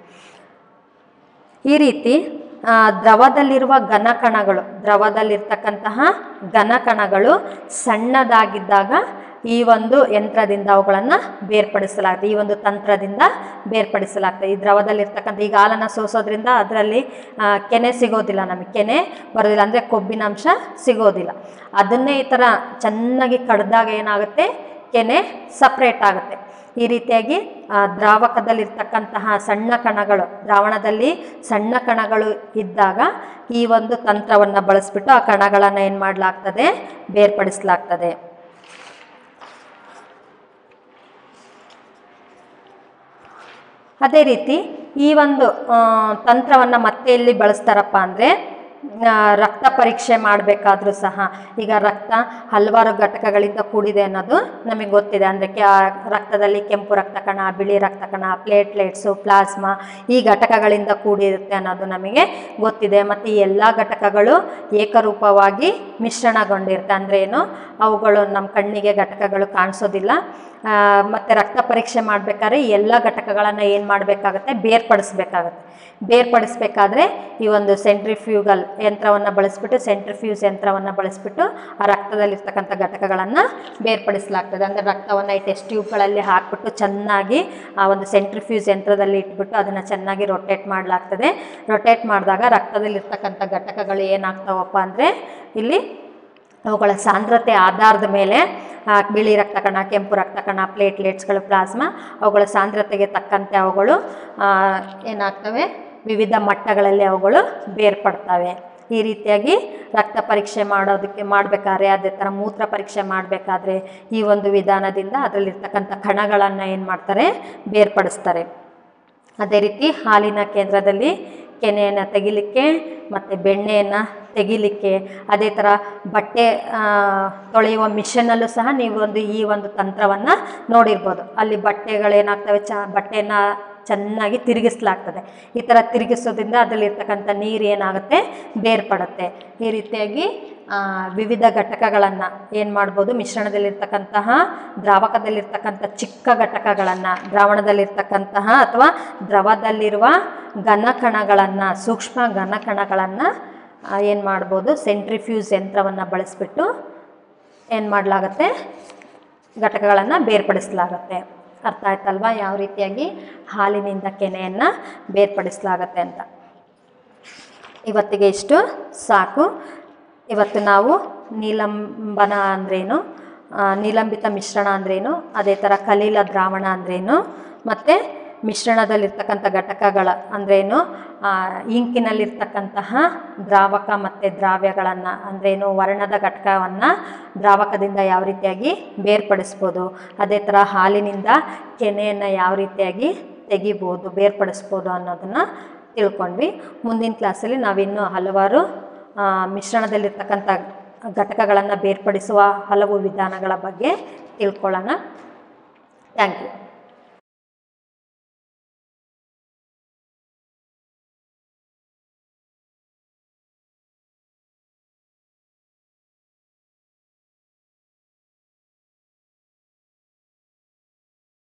ಈ ರೀತಿ ದ್ರವದಲ್ಲಿರುವ ಘನಕಣಗಳು, ದ್ರವದಲ್ಲಿರ್ತಕ್ಕಂತಹ ಘನಕಣಗಳು ಸಣ್ಣದಾಗಿದ್ದಾಗ ಈ ಒಂದು ಯಂತ್ರದಿಂದ ಅವುಗಳನ್ನು ಬೇರ್ಪಡಿಸಲಾಗ್ತದೆ, ಈ ಒಂದು ತಂತ್ರದಿಂದ ಬೇರ್ಪಡಿಸಲಾಗ್ತದೆ. ಈ ದ್ರವದಲ್ಲಿರ್ತಕ್ಕಂಥ ಈಗ ಹಾಲನ್ನು ಸೋಸೋದ್ರಿಂದ ಅದರಲ್ಲಿ ಕೆನೆ ಸಿಗೋದಿಲ್ಲ, ನಮಗೆ ಕೆನೆ ಬರೋದಿಲ್ಲ, ಅಂದರೆ ಕೊಬ್ಬಿನಾಂಶ ಸಿಗೋದಿಲ್ಲ. ಅದನ್ನೇ ಈ ಥರ ಚೆನ್ನಾಗಿ ಕಡ್ದಾಗ ಏನಾಗುತ್ತೆ, ಕೆನೆ ಸಪ್ರೇಟ್ ಆಗುತ್ತೆ. ಈ ರೀತಿಯಾಗಿ ದ್ರಾವಕದಲ್ಲಿರ್ತಕ್ಕಂತಹ ಸಣ್ಣ ಕಣಗಳು, ದ್ರಾವಣದಲ್ಲಿ ಸಣ್ಣ ಕಣಗಳು ಇದ್ದಾಗ ಈ ಒಂದು ತಂತ್ರವನ್ನು ಬಳಸಿಬಿಟ್ಟು ಆ ಕಣಗಳನ್ನು ಏನು ಮಾಡಲಾಗ್ತದೆ, ಬೇರ್ಪಡಿಸಲಾಗ್ತದೆ. ಅದೇ ರೀತಿ ಈ ಒಂದು ತಂತ್ರವನ್ನು ಮತ್ತೆ ಎಲ್ಲಿ ಬಳಸ್ತಾರಪ್ಪ ಅಂದರೆ ರಕ್ತ ಪರೀಕ್ಷೆ ಮಾಡಬೇಕಾದ್ರೂ ಸಹ. ಈಗ ರಕ್ತ ಹಲವಾರು ಘಟಕಗಳಿಂದ ಕೂಡಿದೆ ಅನ್ನೋದು ನಮಗೆ ಗೊತ್ತಿದೆ. ಅಂದರೆ ರಕ್ತದಲ್ಲಿ ಕೆಂಪು ರಕ್ತ ಕಣ, ಬಿಳಿ ರಕ್ತ ಕಣ, ಪ್ಲೇಟ್ಲೆಟ್ಸು, ಪ್ಲಾಸ್ಮಾ ಈ ಘಟಕಗಳಿಂದ ಕೂಡಿರುತ್ತೆ ಅನ್ನೋದು ನಮಗೆ ಗೊತ್ತಿದೆ. ಮತ್ತು ಈ ಎಲ್ಲ ಘಟಕಗಳು ಏಕರೂಪವಾಗಿ ಮಿಶ್ರಣಗೊಂಡಿರುತ್ತೆ. ಅಂದರೆ ಏನು, ಅವುಗಳು ನಮ್ಮ ಕಣ್ಣಿಗೆ ಘಟಕಗಳು ಕಾಣಿಸೋದಿಲ್ಲ. ಮತ್ತು ರಕ್ತ ಪರೀಕ್ಷೆ ಮಾಡಬೇಕಾದ್ರೆ ಈ ಎಲ್ಲ ಘಟಕಗಳನ್ನು ಏನು ಮಾಡಬೇಕಾಗತ್ತೆ, ಬೇರ್ಪಡಿಸ್ಬೇಕಾಗತ್ತೆ. ಬೇರ್ಪಡಿಸ್ಬೇಕಾದ್ರೆ ಈ ಒಂದು ಸೆಂಟ್ರಿಫ್ಯೂಗಲ್ ಯಂತ್ರವನ್ನು ಬಳಸಿಬಿಟ್ಟು, ಸೆಂಟ್ರಿಫ್ಯೂಸ್ ಯಂತ್ರವನ್ನು ಬಳಸಿಬಿಟ್ಟು ಆ ರಕ್ತದಲ್ಲಿರ್ತಕ್ಕಂಥ ಘಟಕಗಳನ್ನು ಬೇರ್ಪಡಿಸಲಾಗ್ತದೆ. ಅಂದರೆ ರಕ್ತವನ್ನು ಈ ಟೆಸ್ಟ್ ಟ್ಯೂಬ್ಗಳಲ್ಲಿ ಹಾಕಿಬಿಟ್ಟು ಚೆನ್ನಾಗಿ ಆ ಒಂದು ಸೆಂಟ್ರಿಫ್ಯೂಸ್ ಯಂತ್ರದಲ್ಲಿ ಇಟ್ಬಿಟ್ಟು ಅದನ್ನು ಚೆನ್ನಾಗಿ ರೊಟೇಟ್ ಮಾಡಲಾಗ್ತದೆ. ರೊಟೇಟ್ ಮಾಡಿದಾಗ ರಕ್ತದಲ್ಲಿರ್ತಕ್ಕಂಥ ಘಟಕಗಳು ಏನಾಗ್ತಾವಪ್ಪ ಅಂದರೆ ಇಲ್ಲಿ ಅವುಗಳ ಸಾಂದ್ರತೆ ಆಧಾರದ ಮೇಲೆ ಬಿಳಿ ರಕ್ತ ಕಣ, ಕೆಂಪು ರಕ್ತ ಕಣ, ಪ್ಲೇಟ್ಲೆಟ್ಸ್ಗಳು, ಪ್ಲಾಸ್ಮಾ ಅವುಗಳ ಸಾಂದ್ರತೆಗೆ ತಕ್ಕಂತೆ ಅವುಗಳು ಏನಾಗ್ತವೆ, ವಿವಿಧ ಮಟ್ಟಗಳಲ್ಲಿ ಅವುಗಳು ಬೇರ್ಪಡ್ತವೆ. ಈ ರೀತಿಯಾಗಿ ರಕ್ತ ಪರೀಕ್ಷೆ ಮಾಡಬೇಕಾದ್ರೆ, ಅದೇ ಥರ ಮೂತ್ರ ಪರೀಕ್ಷೆ ಮಾಡಬೇಕಾದ್ರೆ ಈ ಒಂದು ವಿಧಾನದಿಂದ ಅದರಲ್ಲಿರ್ತಕ್ಕಂಥ ಕಣಗಳನ್ನು ಏನು ಮಾಡ್ತಾರೆ, ಬೇರ್ಪಡಿಸ್ತಾರೆ. ಅದೇ ರೀತಿ ಹಾಲಿನ ಕೇಂದ್ರದಲ್ಲಿ ಕೆನೆಯನ್ನು ತೆಗಿಲಿಕ್ಕೆ ಮತ್ತು ಬೆಣ್ಣೆಯನ್ನು ತೆಗಿಲಿಕ್ಕೆ, ಅದೇ ಥರ ಬಟ್ಟೆ ತೊಳೆಯುವ ಮಿಷನಲ್ಲೂ ಸಹ ನೀವು ಈ ಒಂದು ತಂತ್ರವನ್ನು ನೋಡಿರ್ಬೋದು. ಅಲ್ಲಿ ಬಟ್ಟೆಗಳೇನಾಗ್ತವೆ, ಬಟ್ಟೆಯನ್ನು ಚೆನ್ನಾಗಿ ತಿರುಗಿಸಲಾಗ್ತದೆ. ಈ ಥರ ತಿರುಗಿಸೋದ್ರಿಂದ ಅದರಲ್ಲಿರ್ತಕ್ಕಂಥ ನೀರು ಏನಾಗುತ್ತೆ, ಬೇರ್ಪಡುತ್ತೆ. ಈ ರೀತಿಯಾಗಿ ವಿವಿಧ ಘಟಕಗಳನ್ನು ಏನು ಮಾಡ್ಬೋದು, ಮಿಶ್ರಣದಲ್ಲಿರ್ತಕ್ಕಂತಹ ದ್ರಾವಕದಲ್ಲಿರ್ತಕ್ಕಂಥ ಚಿಕ್ಕ ಘಟಕಗಳನ್ನು, ದ್ರಾವಣದಲ್ಲಿರ್ತಕ್ಕಂತಹ ಅಥವಾ ದ್ರವದಲ್ಲಿರುವ ಘನಕಣಗಳನ್ನು, ಸೂಕ್ಷ್ಮ ಘನಕಣಗಳನ್ನು ಏನು ಮಾಡ್ಬೋದು, ಸೆಂಟ್ರಿಫ್ಯೂಸ್ ಯಂತ್ರವನ್ನು ಬಳಸಿಬಿಟ್ಟು ಏನು ಮಾಡಲಾಗುತ್ತೆ, ಘಟಕಗಳನ್ನು ಬೇರ್ಪಡಿಸಲಾಗುತ್ತೆ. ಅರ್ಥ ಆಯ್ತಲ್ವಾ ಯಾವ ರೀತಿಯಾಗಿ ಹಾಲಿನಿಂದ ಕೆನೆಯನ್ನು ಬೇರ್ಪಡಿಸಲಾಗತ್ತೆ ಅಂತ. ಇವತ್ತಿಗೆ ಇಷ್ಟು ಸಾಕು. ಇವತ್ತು ನಾವು ನಿಲಂಬನ ಅಂದ್ರೇನು, ನಿಲಂಬಿತ ಮಿಶ್ರಣ ಅಂದ್ರೇನು, ಅದೇ ಥರ ಕಲೀಲ ದ್ರಾವಣ ಅಂದ್ರೇನು, ಮತ್ತು ಮಿಶ್ರಣದಲ್ಲಿರ್ತಕ್ಕಂಥ ಘಟಕಗಳ ಅಂದ್ರೇನು, ಇಂಕಿನಲ್ಲಿರ್ತಕ್ಕಂತಹ ದ್ರಾವಕ ಮತ್ತು ದ್ರಾವ್ಯಗಳನ್ನು ಅಂದ್ರೇನು, ವರ್ಣದ ಘಟಕವನ್ನು ದ್ರಾವಕದಿಂದ ಯಾವ ರೀತಿಯಾಗಿ ಬೇರ್ಪಡಿಸ್ಬೋದು, ಅದೇ ಥರ ಹಾಲಿನಿಂದ ಕೆನೆಯನ್ನು ಯಾವ ರೀತಿಯಾಗಿ ತೆಗಿಬೋದು, ಬೇರ್ಪಡಿಸ್ಬೋದು ಅನ್ನೋದನ್ನು ತಿಳ್ಕೊಂಡ್ವಿ. ಮುಂದಿನ ಕ್ಲಾಸಲ್ಲಿ ನಾವಿನ್ನೂ ಹಲವಾರು ಮಿಶ್ರಣದಲ್ಲಿರ್ತಕ್ಕಂಥ ಘಟಕಗಳನ್ನು ಬೇರ್ಪಡಿಸುವ ಹಲವು ವಿಧಾನಗಳ ಬಗ್ಗೆ ತಿಳ್ಕೊಳ್ಳೋಣ. Thank you.